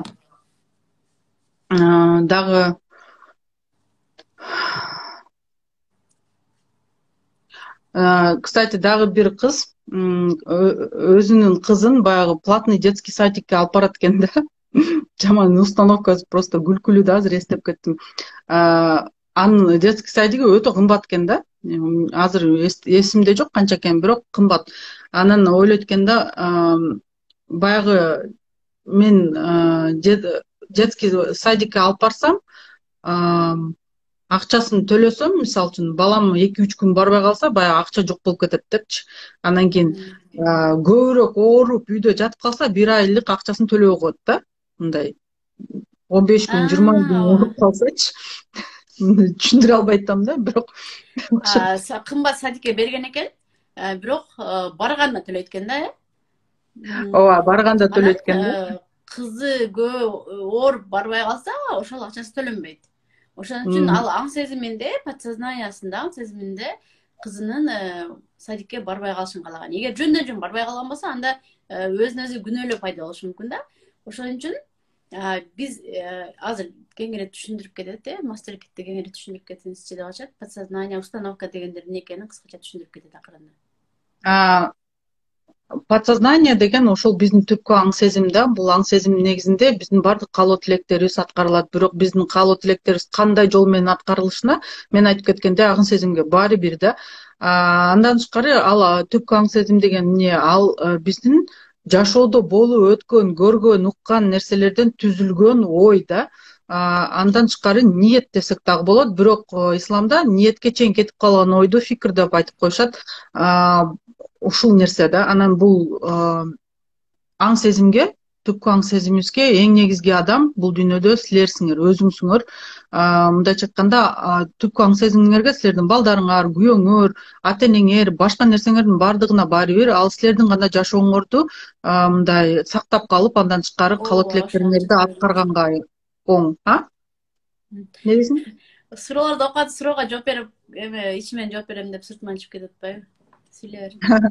Дагы кстати, дагы бир кыз өзүнүн кызын баягы платный детский садикке алып барат экен да. Жаман установкасы, просто күлкүлүү да, азыр эстеп кеттим. Анын детский садиги өтө кымбат экен да. Азыр эсимде жок канча экен, бирок кымбат. Анан ойлойт экен да, баягы мен детский садикке алып барсам, акчасын төлөсөм, мисалы үчүн балам эки үч күн барбай калса, баягы акча жок болуп кетет депчи. Андан кийин көбүрөөк ооруп үйдө жатып калса, бир айлык акчасын төлөбөй коет да. Мындай он беш күн, жыйырма күн ооруп калсачы. Түшүндүрө албай атам да, бирок кымбат садикке берген экен, бирок барганда төлөйт экен да, э? Ооба, барганда төлөйт экен да. Кызы ооруп барбай калса, ошол акчасы төлөнбөйт. Ошон үчүн ал аң сезиминде, подсознаниясында, аң сезиминде кызынын садикке барбай калышын каалаган. Эгер жөндөн жөн барбай калган болсо, анда өзүнө өзү күнөөлөө пайда болушу мүмкүн да. Ошон үчүн биз азыр кеңири түшүндүрүп кетет, э, мастер-китти кеңири түшүндүрүп кетсеңизчи деп атышат. Подсознание, установка дегендер эмне экенин кыскача түшүндүрүп кетет акырында. Подсознание деген ошол биздин түпкү аң сезим да. Бул аң сезимдин негизинде биздин бардык каалоо тилектерибиз аткарылат. Бирок биздин каалоо тилектерибиз кандай жол менен аткарылышына мен айтып кеткендей аң сезимге баары бир да. Андан тышкары ал түпкү аң сезим деген эмне? Ал биздин жашоодо болуп өткөн, көргөн, уккан нерселерден түзүлгөн ой да. Андан тышкары ниет десек дагы болот. Бирок исламда ниетке чейин кетип калган ойду фикр деп айтып коюшат. Ушул нерсе да. Анан бул аң сезимге, түпкү аң сезимибизге эң негизги адам бул дүйнөдө силерсиңер, өзүңсүңөр. Мындайча айтканда, түпкү аң сезимиңерге силердин балдарыңар, күйөөңөр, ата энеңер, башка нерсеңердин бардыгына баары бир, ал силердин гана жашооңорду мындай сактап калып, андан тышкары каалоо тилектериңерди аткарганга оң. Не дейсиң? Суроолорду окуп, суроого жооп берип, эме ичимен жооп берем деп сыртыман чыгып кетип атпайбы? Сүйлөбөр.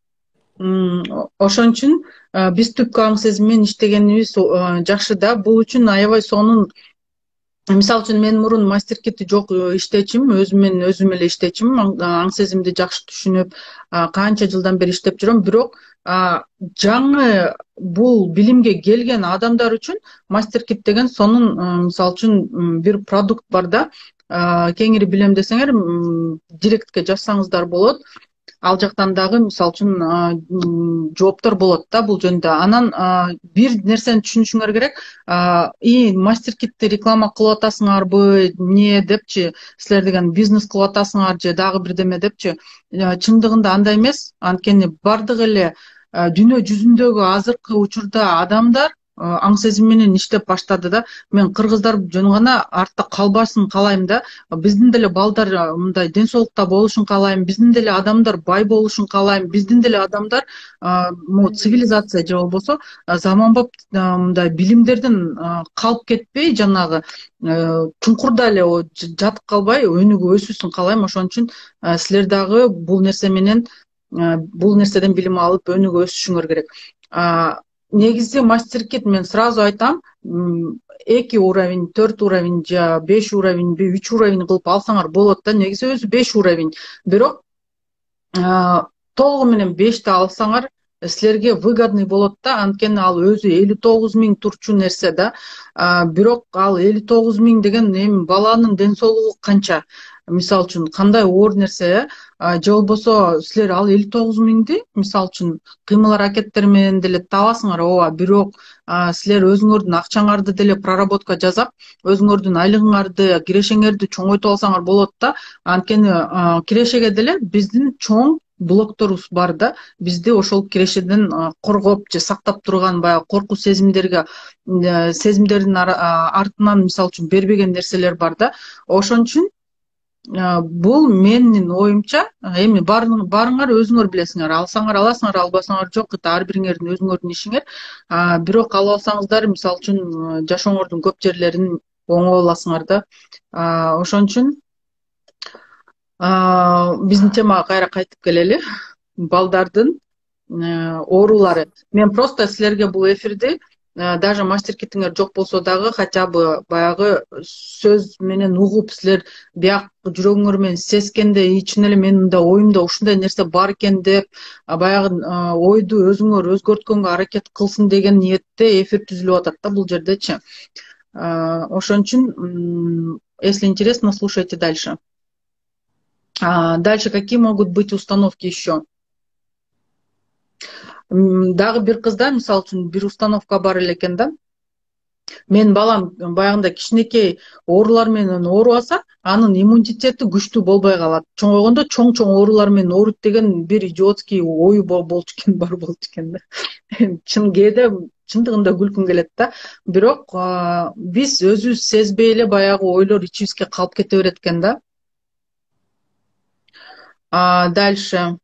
Ошон үчүн биз түпкү аң сезим менен иштегенибиз жакшы да. Бул үчүн аябай сонун, мисалы үчүн мен мурун мастер-китти жок иштечимин, өзүм менен өзүм эле иштечимин, аң сезимди жакшы түшүнүп, канча жылдан бери иштеп жүрөм. Бирок жаңы бул билимге келген адамдар үчүн мастер-кит деген сонун, мисалы үчүн бир продукт бар да. Кеңири билем десеңер, директке жазсаңыздар болот. Ал жактан дагы мисалы үчүн жооптор болот да бул жөнүндө. Анан бир нерсени түшүнүшүңөр керек. И мастер-китти реклама кылып атасыңарбы, эмне депчи, силер деген бизнес кылып атасыңар же дагы бирдеме депчи. Чындыгында андай эмес. Анткени бардык эле дүйнө жүзүндөгү азыркы учурда адамдар аң сезим менен иштеп баштады да. Мен кыргыздар жөн гана артта калбасын каалайм да. Биздин деле балдар мындай ден соолукта болушун каалайм, биздин деле адамдар бай болушун каалайм, биздин деле адамдар цивилизация же болбосо заманбап мындай билимдерден калып кетпей, жанагы чуңкурда эле жатып калбай өнүгүп өсүүсүн каалайм. Ошон үчүн силер дагы бул нерсе менен, бул нерседен билим алып өнүгүп өсүшүңөр керек. Негизи мастер-кит мен сразу айтам, эки уровень, төрт уровень же беш уровень, үч уровень кылып алсаңар болот да. Негизи өзү беш уровень. Бирок толугу менен бешти алсаңар силерге выгодный болот да. Анткени ал өзү элүү тогуз миң турчу нерсе да. Бирок ал элүү тогуз миң деген эми баланын ден соолугу канча? Мисалы үчүн кандай оор нерсе, же болбосо силер ал элүү тогуз миңди мисалы үчүн кыймыл аракеттер менен деле табасыңар, ооба, бирок силер өзүңөрдүн акчаңарды деле проработка жасап, өзүңөрдүн айлыгыңарды, кирешеңерди чоңойтуп алсаңар болот да. Анткени кирешеге деле биздин чоң блокторубуз бар да. Бизди ошол кирешеден коргоп же сактап турган баягы коркуу сезимдерге, сезимдердин артынан мисалы үчүн бербеген нерселер бар да. Ошон үчүн бул менин оюмча, эми барыңар өзүңөр билесиңер, алсаңар аласыңар, албасаңар жок, это ар бириңердин өзүңөрдүн ишиңер. Бирок алып алсаңыздар, мисалы үчүн жашооңордун көп жерлерин оңой аласыңар да. Ошон үчүн биздин темага кайра кайтып келели. Балдардын оорулары. Мен просто силерге бул эфирди даже мастер-китиңер жок болсо дагы хотя бы баягы сөз менен угуп, силер бияк жүрөгүңөр менен сезгенде, ичинен эле менин мындай оюмда ушундай нерсе бар экен деп, баягы ойду өзүңөр өзгөрткөнгө аракет кылсын деген ниетте эфир түзүлүп атат да бул жердечи. Ошон үчүн, если интересно, слушайте дальше. Дальше какие могут быть установки еще? Дагы бир кызда, мисалы үчүн, бир установка бар эле экен да. Менин балам баягындай кичинекей оорулар менен оорубаса, анын иммунитети күчтүү болбой калат. Чоңойгондо чоң-чоң оорулар менен ооруйт деген бир идиотский ою болчу экен, бар болчу экен да. Чын кээде чындыгында күлкүм келет да. Бирок биз өзүбүз сезбей эле баягы ойлор ичибизге калып кете берет экен да. А дальше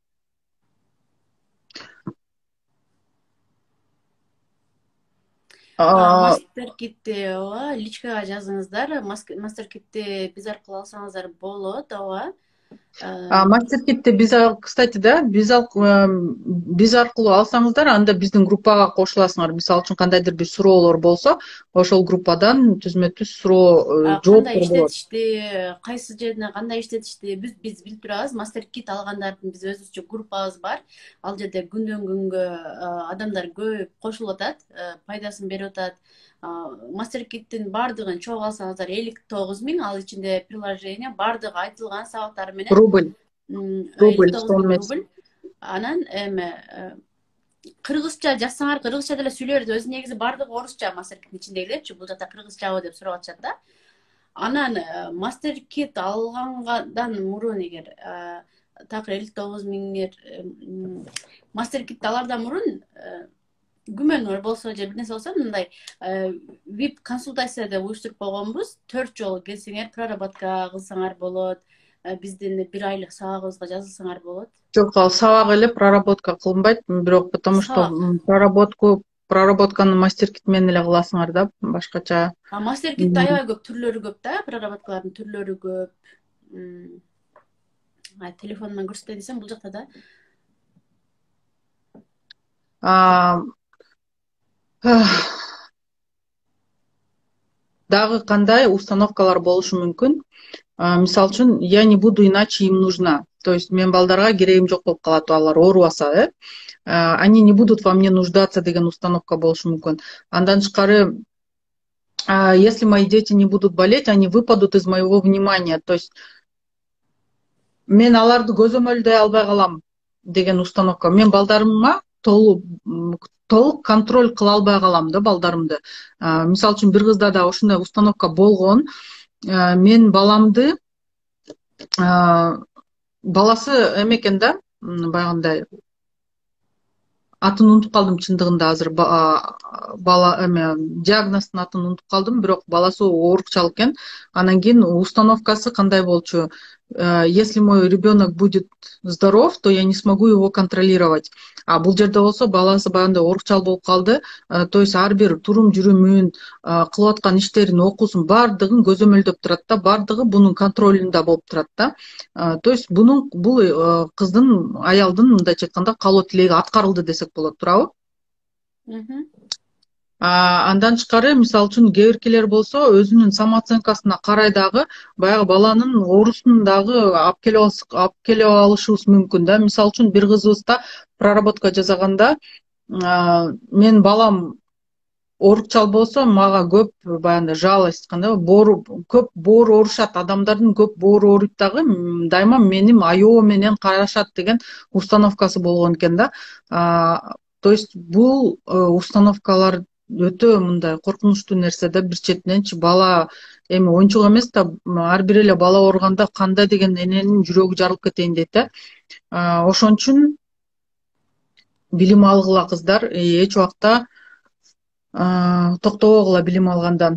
мастер китти ооба личкага жазыңыздар. Мастер китти биз аркылуу алсаңыздар болот, ооба. Мастер китти биз, кстати, да, биз биз аркылуу алсаңыздар, анда биздин группага кошуласыңар. Мисалы үчүн кандайдыр бир суроолор болсо, ошол группадан түзмө түз суроо жооп кандай болот. иштетишти, кайсы жерине кандай иштетишти, биз биз билип турабыз. Мастер кит алгандардын биз өзүбүзчө группабыз бар. Ал жерде күндөн күнгө адамдар көп кошулуп атат, пайдасын берип атат. Мастер киттин баардыгын чогуу алсаңыздар элүү тогуз миң, ал ичинде приложение баардыгы айтылган сабактары менен. Рубль. элүү тогуз миң рубль. Анан эме кыргызча жазсаңар, кыргызча деле сүйлөй берет. Өзү негизи баардыгы орусча мастер киттин ичиндегилерчи. Бул жакта кыргызчабы деп сурап атышат да. Анан мастер кит алгандан мурун эгер такыр элүү тогуз миңдер мастер китти алардан мурун күмөнүңөр болсо же бир нерсе болсо, мындай вип консультация деп уюштуруп койгонбуз. төрт жолу келсеңер проработка кылсаңар болот. Биздин бир айлык сабагыбызга жазылсаңар болот. Жок, ал сабак эле проработка кылынбайт, бирок потому что проработку проработканы мастер кит менен эле кыласыңар да, башкача. Мастер китте аябай көп түрлөрү көп да, проработкалардын түрлөрү көп. Телефонуман көрсөтөйүн десем, бул жакта да. Дагы кандай установкалар болушу мүмкүн? Мисалы үчүн, я не буду, иначе им нужна. То есть мен балдарга керегим жок болуп калат, алар оорубаса, э? Они не будут во мне нуждаться деген установка болушу мүмкүн. Андан тышкары, если мои дети не будут болеть, они выпадут из моего внимания. То есть мен аларды көзөмөлдөй албай калам деген установка. Мен балдарыма толук толук контроль кыла албай калам да балдарымды. Мисалы үчүн бир кызда да ушундай установка болгон. Мен баламды баласы эме экен да, баягындай атын унутуп калдым чындыгында азыр, бала эме диагноздун атын унутуп калдым, бирок баласы оорукчал экен. Анан кийин установкасы кандай болчу? Если мой ребенок будет здоров, то я не смогу его контролировать. А бул жерде болсо баласы баягындай оорукчал болуп калды. То есть ар бир турум жүрүмүн, кылып аткан иштерин, окуусун баардыгын көзөмөлдөп турат да, баардыгы бунун контролунда болуп турат да. То есть бунун бул кыздын, аялдын мындайча айтканда каалоо тилеги аткарылды десек болот, туурабы? Андан тышкары, мисалы үчүн кээ биркилер болсо өзүнүн самооценкасына карай дагы баягы баланын оорусун дагы алып келип алышыбыз мүмкүн да. Мисалы үчүн бир кызыбызда проработка жасаганда, мен балам оорукчал болсо мага көп баягындай жалость, кандай боору көп боору оорушат, адамдардын көп боору ооруйт дагы, дайыма менин аябоо менен карашат деген установкасы болгон экен да. То есть бул установкалар өтө мындай коркунучтуу нерсе да. Бир четиненчи бала эми оюнчук эмес да, ар бир эле бала ооруганда кандай деген эненин жүрөгү жарылып кетейин дейт да. Ошон үчүн билим алгыла кыздар, эч убакта токтобогула билим алгандан.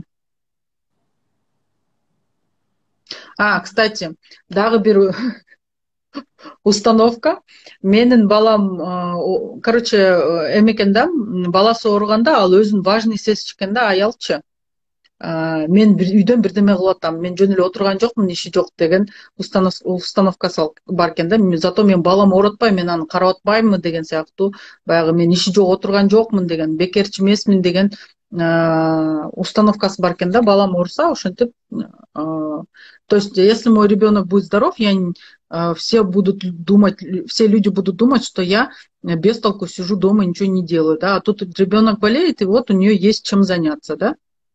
А, кстати, дагы бир установка. Менин балам, короче, эме экен да, баласы ооруганда ал өзүн важный сезчү экен да, аялчы. Мен үйдөн бирдеме кылып атам, мен жөн эле отурган жокмун, иши жок деген установкасы бар экен да. Зато мен балам ооротпайм, мен аны карап атпаймынбы деген сыяктуу, баягы мен иши жок отурган жокмун деген, бекерчи эмесмин деген установкасы бар экен да. Балам ооруса ошентип, то есть если мой ребенок будет здоров, я все будут думать, все люди будут думать, что я без толку сижу дома, ничего не делаю, да. А тут ребенок болеет, и вот у нее есть чем заняться, да.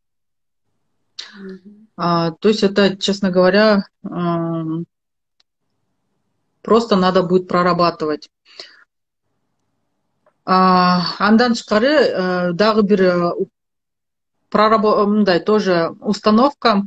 А, то есть это, честно говоря, просто надо будет прорабатывать. А, андан тышкары дагы бир прорабо- мындай тоже установка.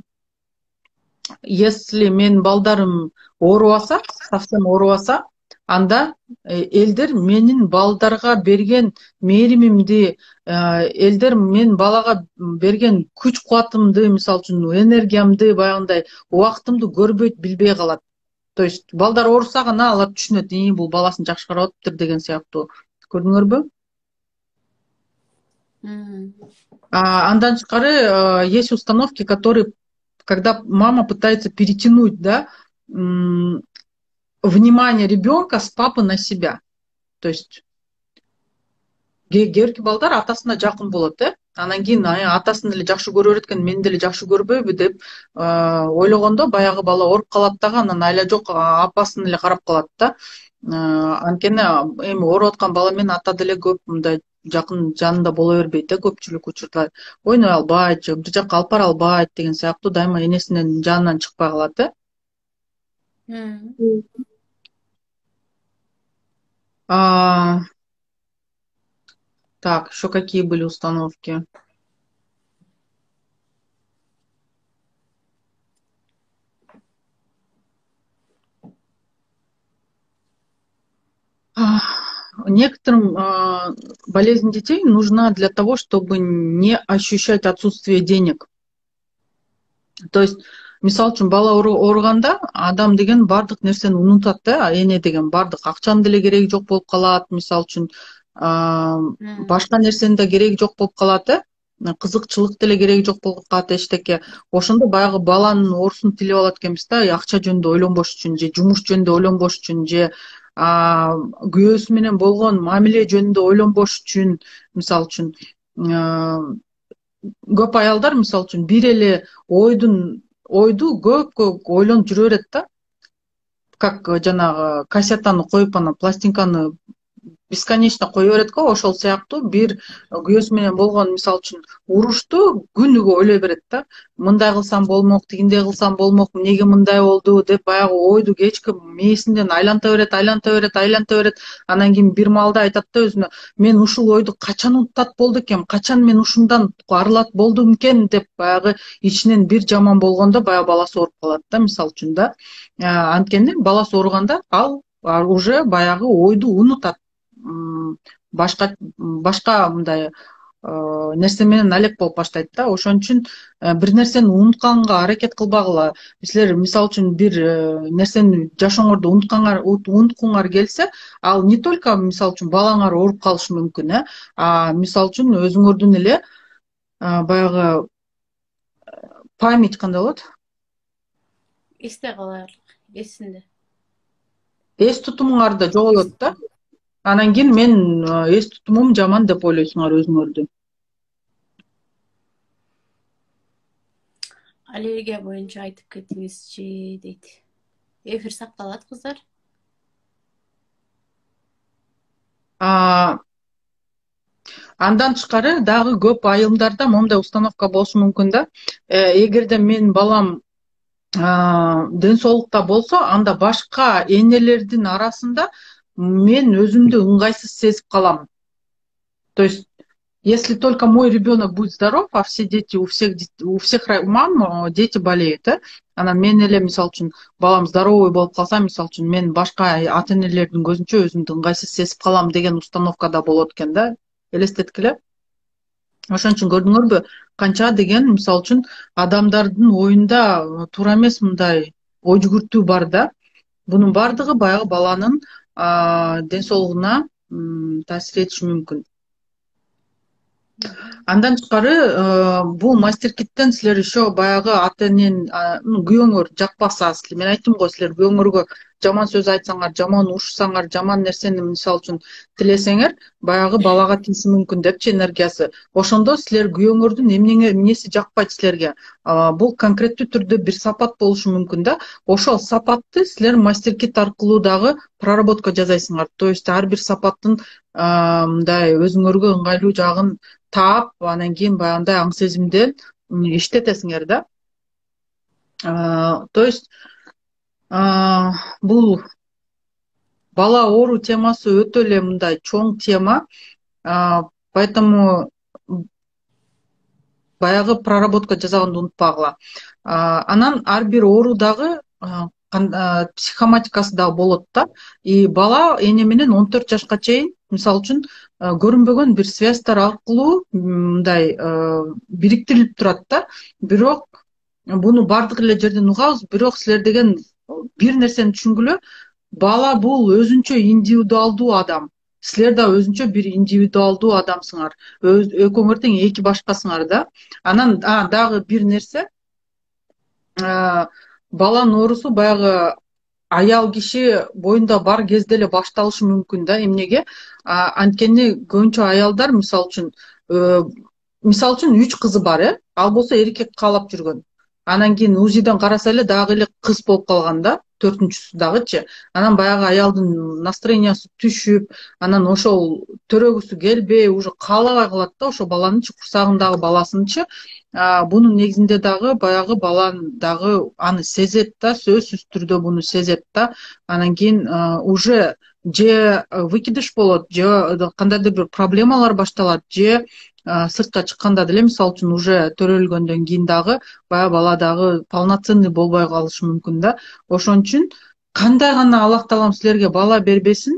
Если мен балдарым оорубаса, совсем оорубаса, анда э, элдер менин балдарга берген мээримимди, э, элдер мен балага берген күч кубатымды, мисалы үчүн энергиямды, баягындай убактымды көрбөйт, билбей калат. То есть балдар ооруса гана алар түшүнөт, ии бул баласын жакшы карап атыптыр деген сыяктуу. Көрдүңөрбү? М. А, андан тышкары э, есть установки, которые, когда мама пытается перетянуть, да, м, внимание ребенка с папы на себя. То есть ке- кейинки балдар атасына жакын болот, э? Анан кийин ай, атасын деле жакшы көрөр экен, мени деле жакшы көрбөйбү деп э, ойлогондо баягы бала ооруп калат дагы, анан айла жок а, апасын эле карап калат да. Э, Анткени эми ооруп аткан бала менен ата деле көп мындай жакын жанында боло бербейт да, көпчүлүк учурда ойной албайт же бир жака алып бара албайт деген сыяктуу, дайыма энесинин жанынан чыкпай калат, э? М. А, так, еще какие были установки? А, Некоторым а, болезнь детей нужна для того, чтобы не ощущать отсутствие денег. То есть, мисалы үчүн бала оору- ооруганда адам деген бардык нерсени унутат да, эне деген бардык акчанын деле кереги жок болуп калат, мисалы үчүн а, М. башка нерсенин да кереги жок болуп калат, э? Кызыкчылык деле кереги жок болуп калат эчтеке. Ошондо баягы баланын оорусун тилеп алат экенбиз да, акча жөнүндө ойлонбош үчүн же жумуш жөнүндө ойлонбош үчүн же а, күйөөсү менен болгон мамиле жөнүндө ойлонбош үчүн, мисалы үчүн а, көп аялдар мисалы үчүн бир эле ойдун ойду көп көп ойлонуп жүрө берет да, как жанагы кассетаны коюп анан пластинканы бесконечно кое берет го, ошол сыяктуу бир күйөөсү менен болгон мисалы үчүн урушту күнүгө ойлой берет да. Мындай кылсам болмок, тигиндей кылсам болмок, эмнеге мындай болду деп баягы ойду кечки мээсинен айланта берет, айланта берет, айланта берет. Анан кийин бир маалда айтат да өзүнө, мен ушул ойду качан унутат болду экен, качан мен ушундан арылат болдум экен деп баягы ичинен бир жаман болгондо баягы баласы ооруп калат да, мисалы үчүн да. А, Анткени баласы ооруганда ал а, уже баягы ойду унутат. М, башка башка мындай э, нерсе менен алек болуп баштайт да. Ошон үчүн э, бир нерсени унутканга аракет кылбагыла. Силер мисалы үчүн бир э, нерсени жашооңордо унуткаңар унуткуңар келсе, ал не только мисалы үчүн балаңар ооруп калышы мүмкүн, э, а мисалы үчүн өзүңөрдүн эле а, баягы память кандай болот? Эсте каларлык, эсинде. Эс тутумуңар да жоголот да. Анан кийин мен э, эс тутумум жаман деп ойлойсуңар өзүңөрдү. Аллергия боюнча айтып кетиңизчи дейт. Эфир сакталат кыздар. А, Андан тышкары дагы көп айылымдарда моундай установка болушу мүмкүн да. Э, Эгерде менин балам а, ден соолукта болсо, анда башка энелердин арасында мен өзүмдү ыңгайсыз сезип калам. То есть, если только мой ребенок будет здоров, а все дети, у всех, дет- у всех ра- мам э, дети болеют, э? Анан мен эле мисалы үчүн балам здоровый болуп калса, мисалы үчүн мен башка ата энелердин көзүнчө өзүмдү ыңгайсыз сезип калам деген установка да болот экен да. Элестеткиле. Ошон үчүн көрдүңөрбү, канча деген мисалы үчүн адамдардын оюнда э, туура эмес мындай ой жүгүртүү бар да. Бунун бардыгы баягы баланын а, ден соолугуна м, таасир этиши мүмкүн. Андан тышкары э, бул мастер-киттен силер еще баягы ата энен а, ну, күйөөңөр жакпаса, силер- мен айттым го, силер күйөөңөргө жаман сөз айтсаңар, жаман урушсаңар, жаман нерсени мисалы үчүн тилесеңер, баягы балага тийиши мүмкүн депчи энергиясы. Ошондо силер күйөөңөрдүн эмнеге эмнеси жакпайт силерге, а, бул конкреттүү түрдө бир сапат болушу мүмкүн да. Ошол сапатты силер мастер-кит аркылуу дагы проработка жасайсыңар. То есть ар бир сапаттын а, мындай өзүңөргө ыңгайлуу жагын таап, анан кийин баягындай аң сезимден м, иштетесиңер да. А, То есть а, бул бала оору темасы өтө эле мындай чоң тема. А, Поэтому баягы проработка жасаганды унутпагыла. Анан ар бир оору дагы психоматикасы дагы болот да. И бала эне менен он төрт жашка чейин мисалы үчүн көрүнбөгөн бир связьтар аркылуу мындай бириктирилип турат да. Бирок буну бардык эле жерден угабыз, бирок силер деген бир нерсени түшүнгүлө, бала бул өзүнчө индивидуалдуу адам. Силер да өзүнчө бир индивидуалдуу адамсыңар. Экөөңөр тең эки башкасыңар да. Анан дагы бир нерсе, баланын оорусу баягы аял киши боюнда бар кезде эле башталышы мүмкүн да. Эмнеге? Анткени көбүнчө аялдар мисалы үчүн мисалы үчүн үч кызы бар, э? Ал болсо эркек каалап жүргөн. Анан кийин УЗИден караса эле дагы эле кыз болуп калган да, төртүнчүсү дагычы. Анан баягы аялдын настроениясы түшүп, анан ошол төрөгүсү келбей, уже каалабай калат да ошо баланычы, курсагындагы баласынчы. Бунун негизинде дагы баягы баланы дагы аны сезет да, сөзсүз түрдө буну сезет да. Анан кийин уже же выкидыш болот, же кандайдыр бир проблемалар башталат, же сыртка чыкканда деле мисалы үчүн уже төрөлгөндөн кийин дагы баягы бала дагы полноценный болбой калышы мүмкүн да. Ошон үчүн кандай гана Аллах таалам силерге бала бербесин,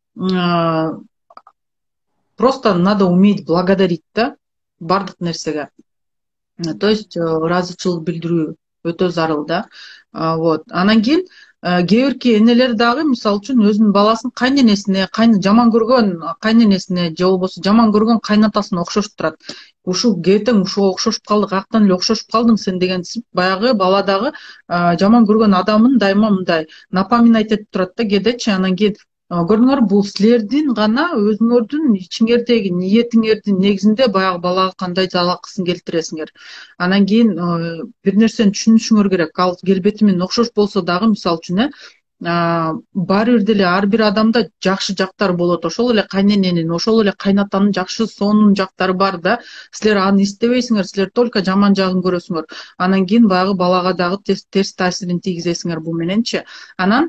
просто надо уметь благодарить да бардык нерсеге. То есть ыраазычылык билдирүү өтө зарыл да. Вот. Анан кийин кээ бирки энелер дагы мисалы үчүн өзүнүн баласын кайненесине, жаман көргөн кайненесине же болбосо жаман көргөн кайнатасына окшоштурат. Ушул кетең ушуга окшошуп калдык, актан эле окшошуп калдың сен дегенсип, баягы бала дагы жаман көргөн адамын дайыма мындай напоминать этип турат да кедечи. Анан кийин көрдүңөр, бул силердин гана өзүңөрдүн ичиңердеги ниетиңердин негизинде баягы балага кандай жалакысын келтиресиңер. Анан кийин бир нерсени түшүнүшүңөр керек. Ал келбети менен окшош болсо дагы мисалы үчүн баары бир деле ар бир адамда жакшы жактары болот. Ошол эле кайнененин, ошол эле кайнатанын жакшы сонун жактары бар да. Силер аны истебейсиңер, силер только жаман жагын көрөсүңөр. Анан кийин баягы балага дагы терс таасирин тийгизесиңер бул мененчи. Анан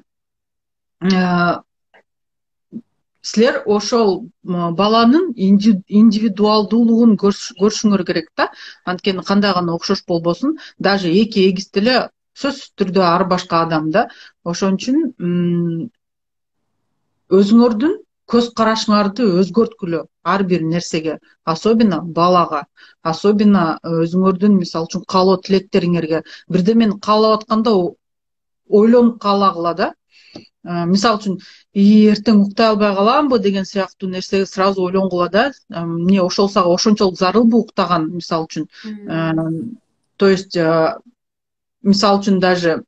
силер ошол баланын индивидуалдуулугун көрүшүңөр керек да. Анткени кандай гана окшош болбосун, даже эки эгиз деле сөзсүз түрдө ар башка адам да. Ошон үчүн өзүңөрдүн көз карашыңарды өзгөрткүлө ар бир нерсеге, особенно балага, особенно өзүңөрдүн мисалы үчүн каалоо тилектериңерге. Бирдемени каалап атканда ойлонуп каалагыла да. Мисалы үчүн, эртең уктай албай каламбы деген сыяктуу нерсеге сразу ойлонгула да. Эмне ошол сага ошончолук зарылбы уктаган мисалы үчүн. То есть мисалы үчүн даже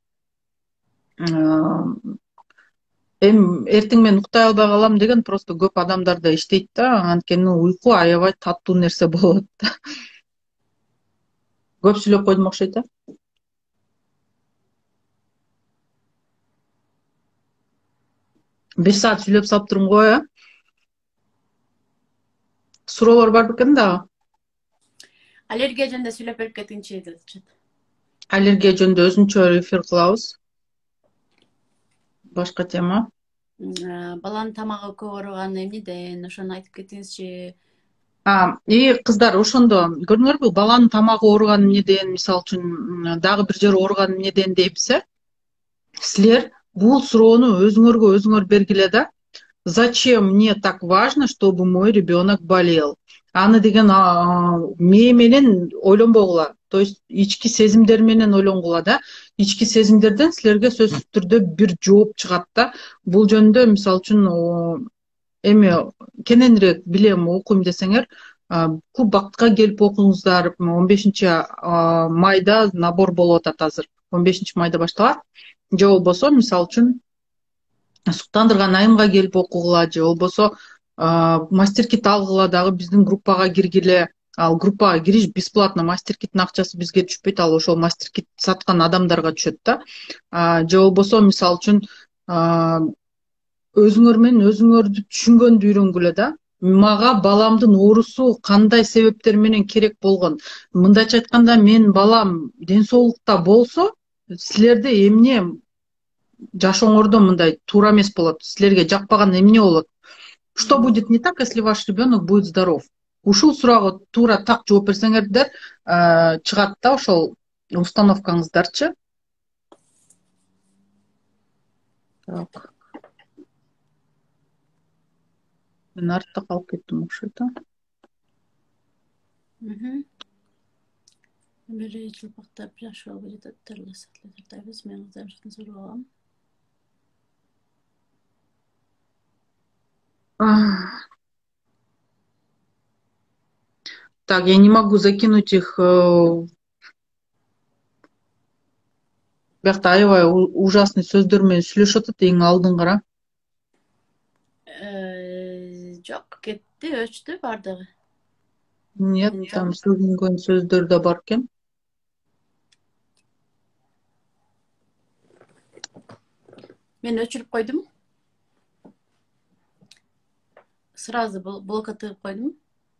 эми эртең мен уктай албай калам деген просто көп адамдарда иштейт да. Анткени уйку аябай таттуу нерсе болот да. Көп сүйлөп койдум окшойт да. беш саат сүйлөп салып турум го, э? Суроолор бар бекен дагы? Аллергия жөнүндө сүйлөп берип кетиңчи деп. Аллергия жөнүндө өзүнчө эфир кылабыз. Башка тема. Баланын тамагы көп ооруганы эмнеден, ошону айтып кетиңизчи. И кыздар, ошондо көрдүңөрбү, баланын тамагы ооруганы эмнеден, мисалы үчүн дагы бир жери ооруганы эмнеден дейбиз, э? Силер бул суроону өзүңөргө өзүңөр бергиле да. Зачем мне так важно, чтобы мой ребенок болел? Аны деген мээ менен ойлонбогула. То есть ички сезимдер менен ойлонгула да. Ички сезимдерден силерге сөзсүз түрдө бир жооп чыгат да. Бул жөнүндө мисалы үчүн эми кененирээк билем, окуйм десеңер, клуб бактка келип окуңуздар. он бешинчи майда набор болуп атат азыр. он бешинчи майда башталат. Же болбосо мисалы үчүн суктандырган айымга келип окугула, же болбосо мастер-кит алгыла дагы биздин группага киргиле. Ал группага кириш бесплатно, мастер-киттин акчасы бизге түшпөйт, ал ошол мастер-кит саткан адамдарга түшөт да. Же болбосо мисалы үчүн өзүңөр менен өзүңөрдү түшүнгөндү үйрөнгүлө да. Мага баламдын оорусу кандай себептер менен керек болгон. Мындайча айтканда, мен балам ден соолукта болсо, силерде эмне жашооңордо мындай туура эмес болот, силерге жакпаган эмне болот? Что будет не так, если ваш ребенок будет здоров? ушул суроого туура так жооп берсеңердер чыгат да ошол установкаңыздарчы. Так, мен артта калып кеттим окшойт. Бери жылпактап жашоо болуп жатат. Тарласатлатабыз. Мен кыздарчын сурагам. Так, я не могу закинуть их. Биякта аябай ужасный сөздөр менен сүйлөшүп атат, эң алдыңгыра. Жок, кетти, өчтү бардыгы. Нет, там сүйлөнгөн сөздөр да бар экен. Мен өчүрүп койдум. Сразу блокка тыгып койдум.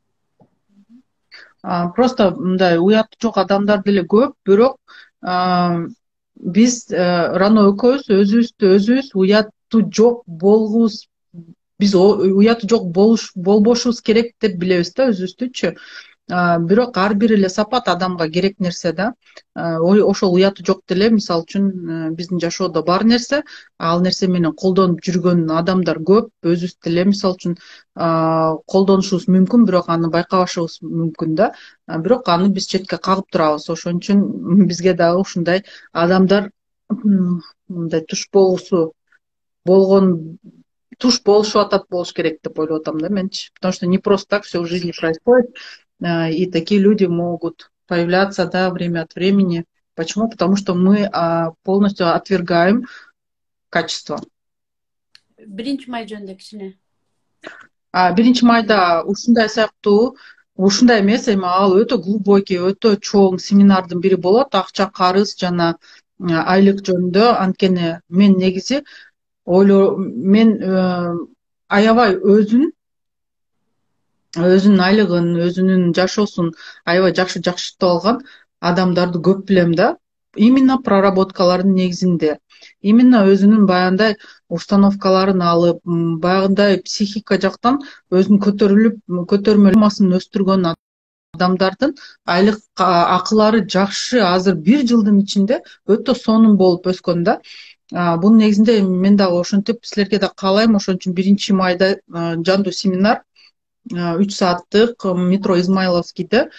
Просто мындай уяты жок адамдар деле көп, бирок биз Рано экөөбүз өзүбүздү өзүбүз уяты жок болгубуз, биз уяты жок болбошубуз керек деп билебиз да өзүбүздүчү. Бирок ар бир эле сапат адамга керек нерсе да. Ошол уяты жок деле, мисалы үчүн биздин жашоодо бар нерсе, ал нерсе менен колдонуп жүргөн адамдар көп. Өзүбүз деле мисалы үчүн колдонушубуз мүмкүн, бирок аны байкабашыбыз мүмкүн да. Бирок аны биз четке кагып турабыз. Ошон үчүн бизге дагы ушундай адамдар мындай туш болгусу болгон туш болушуп атат болуш керек деп ойлоп атам да менчи. Потому что не просто так все в жизни происходит. И такие люди могут появляться, да, время от времени. Почему? Потому что мы полностью отвергаем качество. Биринчи май жөнүндө кичине. Биринчи майда ушундай сыяктуу, ушундай эмес, эми ал өтө глубокий, өтө чоң семинардын бири болот, акча карыз жана айлык жөнүндө. Анткени мен негизи ойлойм, мен аябай өзүн өзүнүн айлыгын, өзүнүн жашоосун аябай жакшы жакшыртып алган адамдарды көп билем да. Именно проработкалардын негизинде. Именно өзүнүн баягындай установкаларын алып, баягындай психика жактан өзүн көтөрүлүп, көтөрмөсүн өстүргөн адамдардын айлык акылары жакшы, азыр бир жылдын ичинде өтө сонун болуп өскөн да. Бунун негизинде мен дагы ошентип силерге да каалайм. Ошон үчүн биринчи майда жандуу семинар үч сааттык метро Измайловскийде,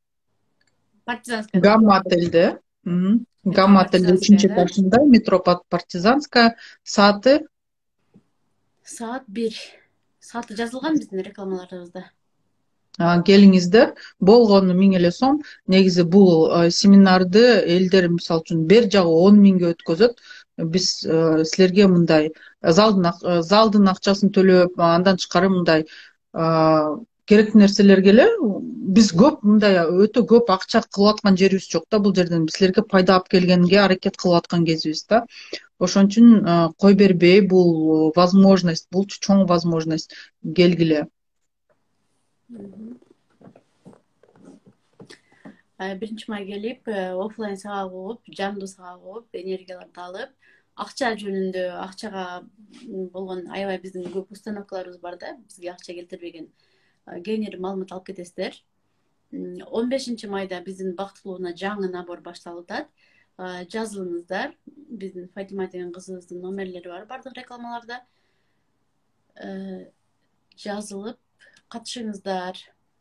Гамма отельде, Гамма отельде үчүнчү этажында, метро Партизанская. Сааты саат бир. Сааты жазылган биздин рекламаларыбызда. Келиңиздер, болгону миң эле сом. Негизи бул семинарды элдер мисалы үчүн бер жагы он миңге өткөзөт. Биз силерге мындай залдын акчасын төлөп, андан тышкары мындай керектүү нерселерге эле биз көп мындай өтө көп акча кылып аткан жерибиз жок да. Бул жерден силерге пайда алып келгенге аракет кылып аткан кезибиз да. Ошон үчүн кой бербей, бул возможность, бул чоң возможность, келгиле. Биринчи май келип, офлайн сабак окуп, жандуу сабак окуп, энергияларды алып, акча жөнүндө, акчага болгон аябай биздин көп установкаларыбыз бар да, бизге акча келтирбеген. Кеңири маалымат алып кетесиздер. он бешинчи майда биздин бактылууна жаңы набор башталып атат. Жазылыңыздар. Биздин Фатима деген кызыбыздын номерлери бар бардык рекламаларда. Жазылып катышыңыздар.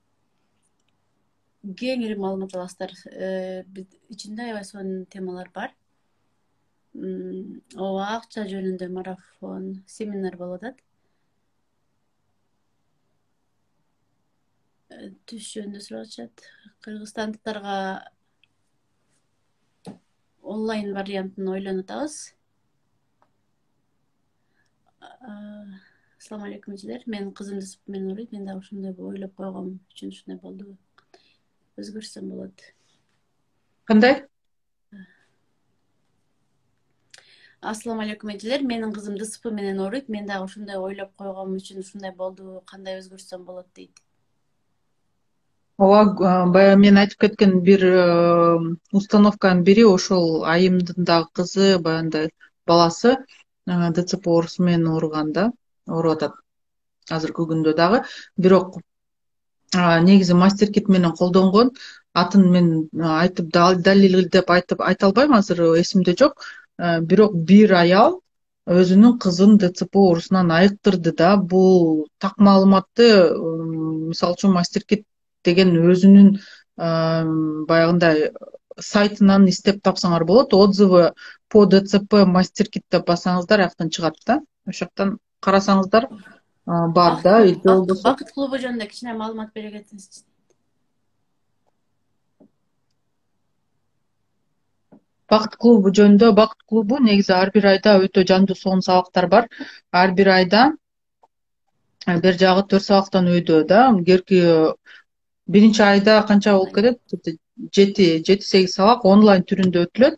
Кеңири маалымат аласыздар. Ичинде аябай сонун темалар бар. Ооба, акча жөнүндө марафон, семинар болуп атат. Түш жөнүндө сурашат. Кыргызстандыктарга онлайн вариантын ойлонуп атабыз. Ассаламу алейкум эжелер. Мен кызымды сып менен ойлойт. Мен дагы ушундай ойлоп койгон үчүн ушундай болду. Өзгөрсөм болот. Кандай? Ассаламу алейкум эжелер. Менин кызымды сып менен ооруйт. Мен дагы ушундай ойлоп койгон үчүн ушундай болду. Кандай өзгөрсөм болот дейт. Ооба, баягы мен айтып кеткен бир установканын бири ошол айымдын дагы кызы, баягындай баласы ДЦП оорусу менен ооруган да, ооруп атат азыркы күндө дагы. Бирок негизи мастер кит менен колдонгон. Атын мен айтып далилдеп айтып айта албайм азыр, эсимде жок. Бирок бир аял өзүнүн кызын ДЦП оорусунан айыктырды да. Бул так маалыматты мисалы үчүн мастер кит деген өзүнүн баягындай сайтынан издеп тапсаңар болот. Отзывы по ДЦП мастер кит деп бассаңыздар аяктан чыгат да. Ошол жактан карасаңыздар бар да. Бакыт клубу жөнүндө кичине маалымат бере кетсеңиз. Бакыт клубу жөнүндө, Бакыт клубу негизи ар бир айда өтө жандуу сонун сабактар бар. Ар бир айда бир жагы төрт сабактан өйдө да. Кээки биринчи айда канча болуп кетет? жети жети сегиз сабак онлайн түрүндө өтүлөт.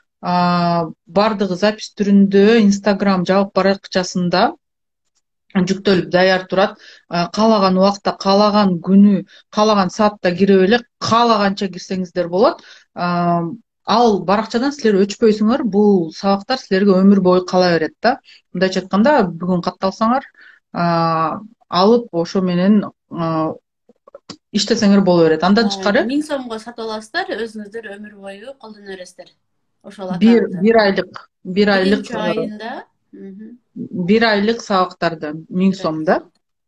Бардыгы запись түрүндө Instagram жабык баракчасында жүктөлүп даяр турат. Каалаган убакта, каалаган күнү, каалаган саатта кирип эле каалаганча кирсеңиздер болот. Ал баракчадан силер өчпөйсүңөр, бул сабактар силерге өмүр бою кала берет да. Мындайча айтканда, бүгүн катталсаңар, алып ошо менен иштесеңер боло берет. Андан тышкары миң сомго сатып аласыздар, өзүңүздөр өмүр бою колдоно бересиздер. Ошол бир бир айлык, бир айлык биринчи айында бир айлык сабактарды миң сом да.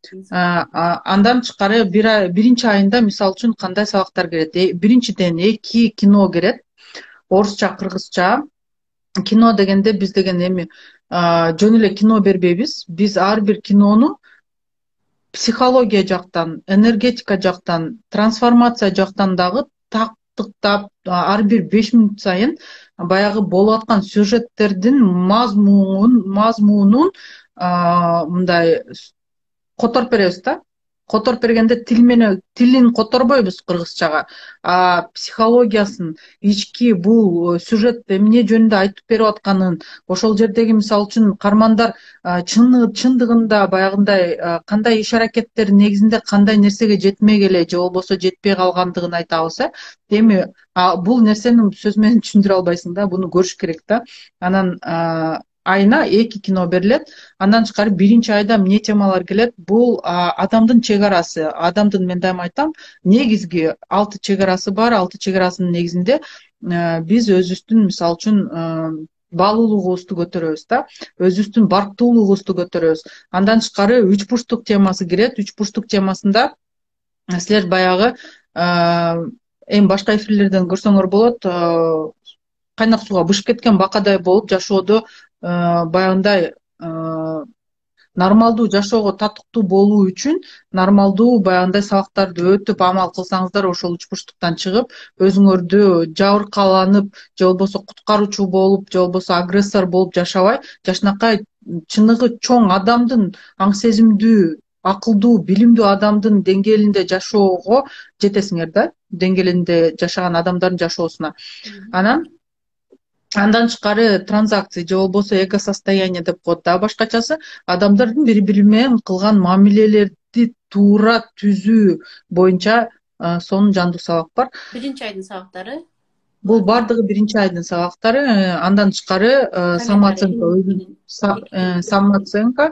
Андан тышкары биринчи айында мисалы үчүн кандай сабактар кирет? Биринчиден эки кино кирет. Орусча, кыргызча. Кино дегенде биз деген эми жөн эле кино бербейбиз. Биз ар бир кинону психология жактан, энергетика жактан, трансформация жактан дагы тактыктап, ар бир беш мүнөт сайын баягы болуп аткан сюжеттердин мазмунун мазмунун мындай которуп беребиз да. Которуп бергенде тил менен тилин которбойбуз кыргызчага, а психологиясын, ички бул сюжет эмне жөнүндө айтып берип атканын, ошол жердеги мисалы үчүн кармандар чындыгында баягындай кандай иш аракеттер негизинде кандай нерсеге жетмей эле же болбосо жетпей калгандыгын айтабыз. Э эми бул нерсени сөз менен түшүндүрө албайсың да, буну көрүш керек да. Анан айына эки кино берилет. Андан тышкары биринчи айда эмне темалар келет? Бул адамдын чек арасы. Адамдын, мен дайыма айтам, негизги алты чек арасы бар. Алты чек арасынын негизинде биз өзүбүздүн мисалы үчүн баалуулугубузду көтөрөбүз да, өзүбүздүн барктуулугубузду көтөрөбүз. Андан тышкары үч бурчтук темасы кирет. Үч бурчтук темасында силер баягы эми башка эфирлерден көрсөңөр болот, кайнак сууга бышып кеткен бакадай болуп жашоодо баягындай нормалдуу жашоого татыктуу болуу үчүн нормалдуу баягындай сабактарды өтүп амал кылсаңыздар, ошол үч бурчтуктан чыгып, өзүңөрдү жабыркаланып, же болбосо куткаруучу болуп, же болбосо агрессор болуп жашабай, жакшынакай чыныгы чоң адамдын, аң сезимдүү, акылдуу, билимдүү адамдын деңгээлинде жашоого жетесиңер да, деңгээлинде жашаган адамдардын жашоосуна. Анан Андан тышкары транзакция же болбосо эго-состояние деп коет да башкачасы, адамдардын бири бири менен кылган мамилелерди туура түзүү боюнча сонун жандуу сабак бар. Биринчи айдын сабактары? Бул бардыгы биринчи айдын сабактары. Андан тышкары самооценка, самооценка,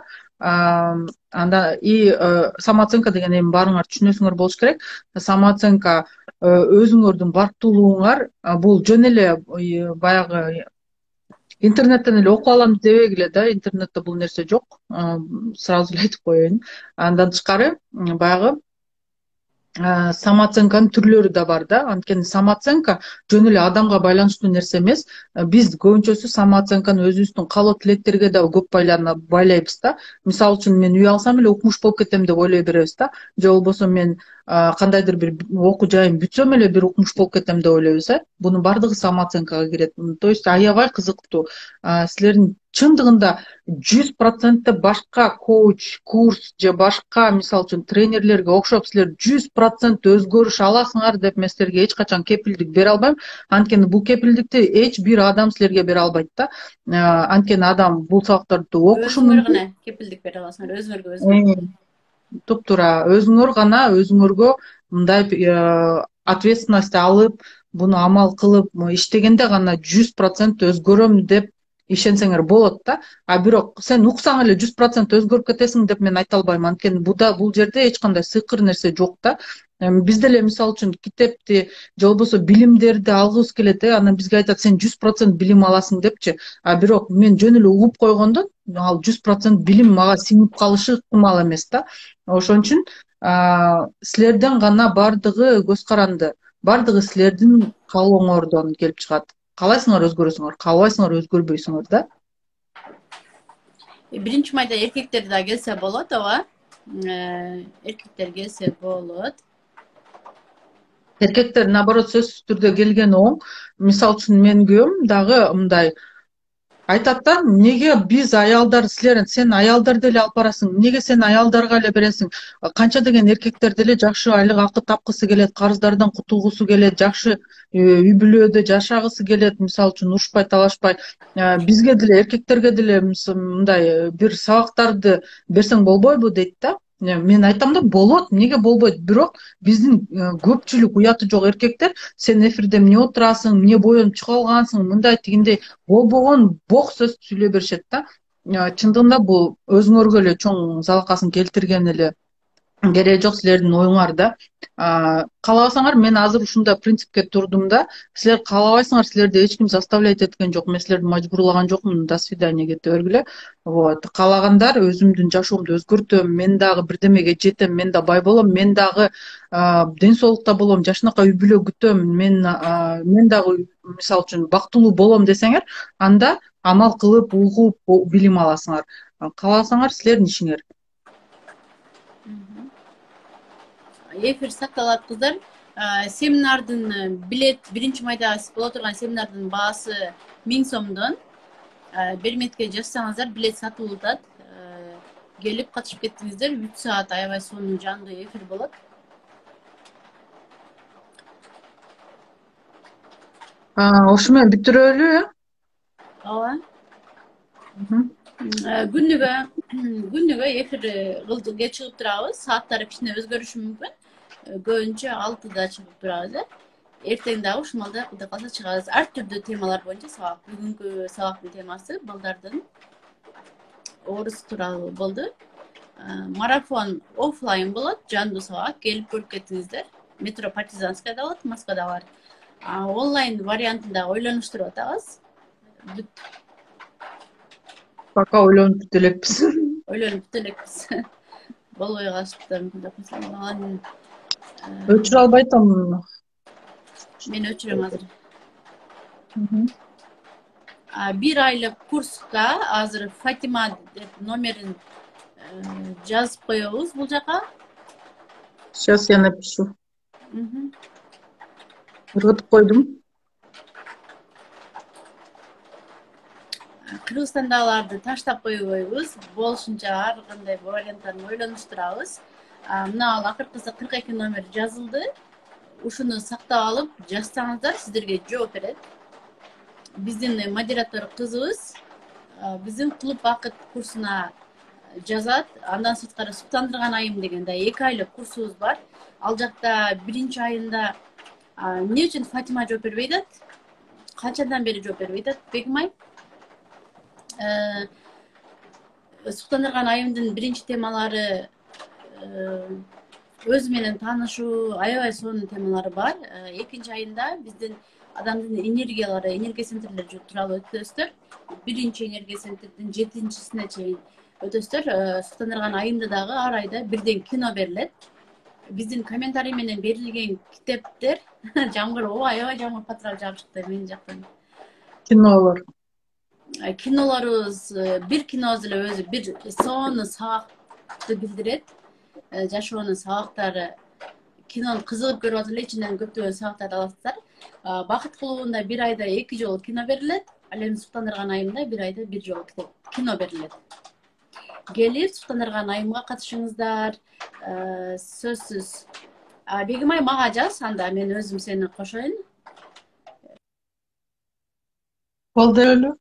анда и самооценка деген эми баарыңар түшүнөсүңөр болуш керек. Самооценка өзүңөрдүн барктуулугуңар, бул жөн эле баягы интернеттен эле окуп алам дебегиле да, интернетте бул нерсе жок, сразу эле айтып коеюн. Андан тышкары баягы самооценканын түрлөрү да бар да. Анткени самооценка жөн эле адамга байланыштуу нерсе эмес. Биз көбүнчөсү самооценканы өзүбүздүн каалоо тилектерге да көп байлайбыз да. Мисалы үчүн мен үй алсам эле укмуш болуп кетем деп ойлой беребиз да. Же болбосо мен кандайдыр бир окуу жайым бүтсөм эле бир укмуш болуп кетем деп ойлойбуз. Э Бунун бардыгы самооценкага кирет. То есть аябай кызыктуу. Силердин чындыгында жүз процентте башка коуч, курс же башка мисалы үчүн тренерлерге окшоп силер жүз процент өзгөрүш аласыңар деп мен силерге эч качан кепилдик бере албайм. Анткени бул кепилдикти эч бир адам силерге бере албайт да. Анткени адам бул сабактарды окушу мүмкүн. Өзүңөр гана кепилдик бере аласыңар, өзүңөргө өзүңөр. Туп-туура, өзүңөр гана өзүңөргө мындай ответственность алып, буну амал кылып иштегенде гана жүз процент өзгөрөм деп ишенсеңер болот да. А бирок сен уксаң эле жүз процент өзгөрүп кетесиң деп мен айта албайм, анткени буда бул жерде эч кандай сыйкыр нерсе жок да. Эми биз деле мисалы үчүн китепти же болбосо билимдерди алгыбыз келет, э анан бизге айтат сен жүз процент билим аласың депчи. А бирок мен жөн эле угуп койгондон ал жүз процент билим мага сиңип калышы ыктымал эмес да. Ошон үчүн силерден гана баардыгы көз каранды, баардыгы силердин каалооңордон келип чыгат. Каалайсыңар өзгөрөсүңөр, каалабайсыңар өзгөрбөйсүңөр да. биринчи майда эркектер да келсе болот, ооба. Эркектер келсе болот. Эркектер наоборот сөзсүз түрдө келгени оң. Мисалы үчүн менин күйөөм дагы мындай айтат да, неге биз аялдар, силер сен аялдарды эле алып барасың, неге сен аялдарга эле бересиң? Канча деген эркектер деле жакшы айлык акы тапкысы келет, карыздардан кутулгусу келет, жакшы үй бүлөдө жашагысы келет, мисалы үчүн урушпай талашпай. Бизге деле эркектерге деле мындай бир сабактарды берсең болбойбу дейт да. Мен айтам да, болот, эмнеге болбойт, бирок биздин көпчүлүк уяты жок эркектер сен эфирде эмне отурасың, эмне боюнуп чыга алгансың, мындай тигиндей болбогон бок сөз сүйлөй беришет да. Чындыгында бул өзүңөргө эле чоң залакасын келтирген эле кереги жок силердин оюңар да. Каалабасаңар, мен азыр ушундай принципке турдум да. Силер каалабайсыңар, силерди эч ким заставлять эткен жок, мен силерди мажбурлаган жокмун, до свидания кете бергиле. Вот, каалагандар өзүмдүн жашоомду өзгөртөм, мен дагы бирдемеге жетем, мен да бай болом, мен дагы ден соолукта болом, жашынакай үй бүлө күтөм, мен мен дагы мисалы үчүн бактылуу болом десеңер, анда амал кылып, угуп, билим аласыңар. Кааласаңар, силердин ишиңер. Эфир сакталат кыздар. Семинардын билет биринчи майда боло турган семинардын баасы миң сомдон. Берметке жазсаңыздар билет сатылып атат. Келип катышып кеттиңиздер. үч саат аябай сонун жандуу эфир болот. Ошу менен бүтүрөлү, э? Ооба. Күнүгө күнүгө эфирге чыгып турабыз. Сааттары кичине өзгөрүшү мүмкүн. Көбүнчө алтыда чыгып турабыз. Эртең дагы ушмалда кудай калса чыгабыз. Ар түрдүү темалар боюнча сабак. Бүгүнкү сабактын темасы балдардын орус тууралуу болду. Марафон офлайн болот, жандуу сабак. Келип көрүп кеттиңиздер. Метро Партизанскайда болот, Москвада бар. Онлайн вариантында ойлонуштуруп атабыз. Пока ойлонуп бүтө элекпиз. Ойлонуп бүтө элекпиз. Болбой калышты мүмкүн. Өчүрө албай атам. Мен өчүрөм азыр. Бир айлык курска азыр Фатима деп номерин жазып коебуз бул жака. Сейчас я напишу. Ыргытып койдум. Кыргызстандагыларды таштап койбойбуз. Болушунча ар кандай варианттарын ойлонуштурабыз. Мына ал акыркысы кырк эки номер жазылды. Ушуну сактап алып, жазсаңыздар сиздерге жооп берет. Биздин модератор кызыбыз биздин клуб бакыт курсуна жазат. Андан сырткары суктандырган айым деген да эки айлык курсубуз бар. Ал жакта биринчи айында эмне үчүн Фатима жооп бербей атат? Канчадан бери жооп бербей атат, Бегимай? Суктандырган айымдын биринчи темалары өзү менен таанышуу, аябай сонун темалары бар. Экинчи айында биздин адамдын энергиялары, энергия центрлери тууралуу өтөсүздөр. Биринчи энергия центрдин жетинчисине чейин өтөсүздөр. Суктандырган айымда дагы ар айда бирден кино берилет. Биздин комментарий менен берилген китептер жамгыр, ооба, аябай жамгыр патрал жаап чыкты менин жактан. Кинолор. Кинолорубуз, бир кинобуз эле өзү бир сонун сабакты билдирет. Жашоонун сабактары, кинону кызыгып көрүп атып эле ичинен көптөгөн сабактарды аласыздар. Бакыт клубунда бир айда эки жолу кино берилет. Ал эми суктандырган айымда бир айда бир жолу кино берилет. Келип суктандырган айымга катышыңыздар. Сөзсүз. Бегимай мага жаз, анда мен өзүм сени кошоюн. Болду эле.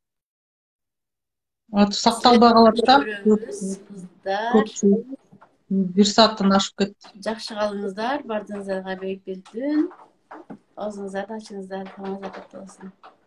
Аты сакталбай калат да. Кыздар. Бир сааттан ашып кетти. Жакшы калыңыздар, бардыгыңыздарга бейик белдин. Оозуңуздарды ачыңыздар, тамагыңыздар татуу болсун.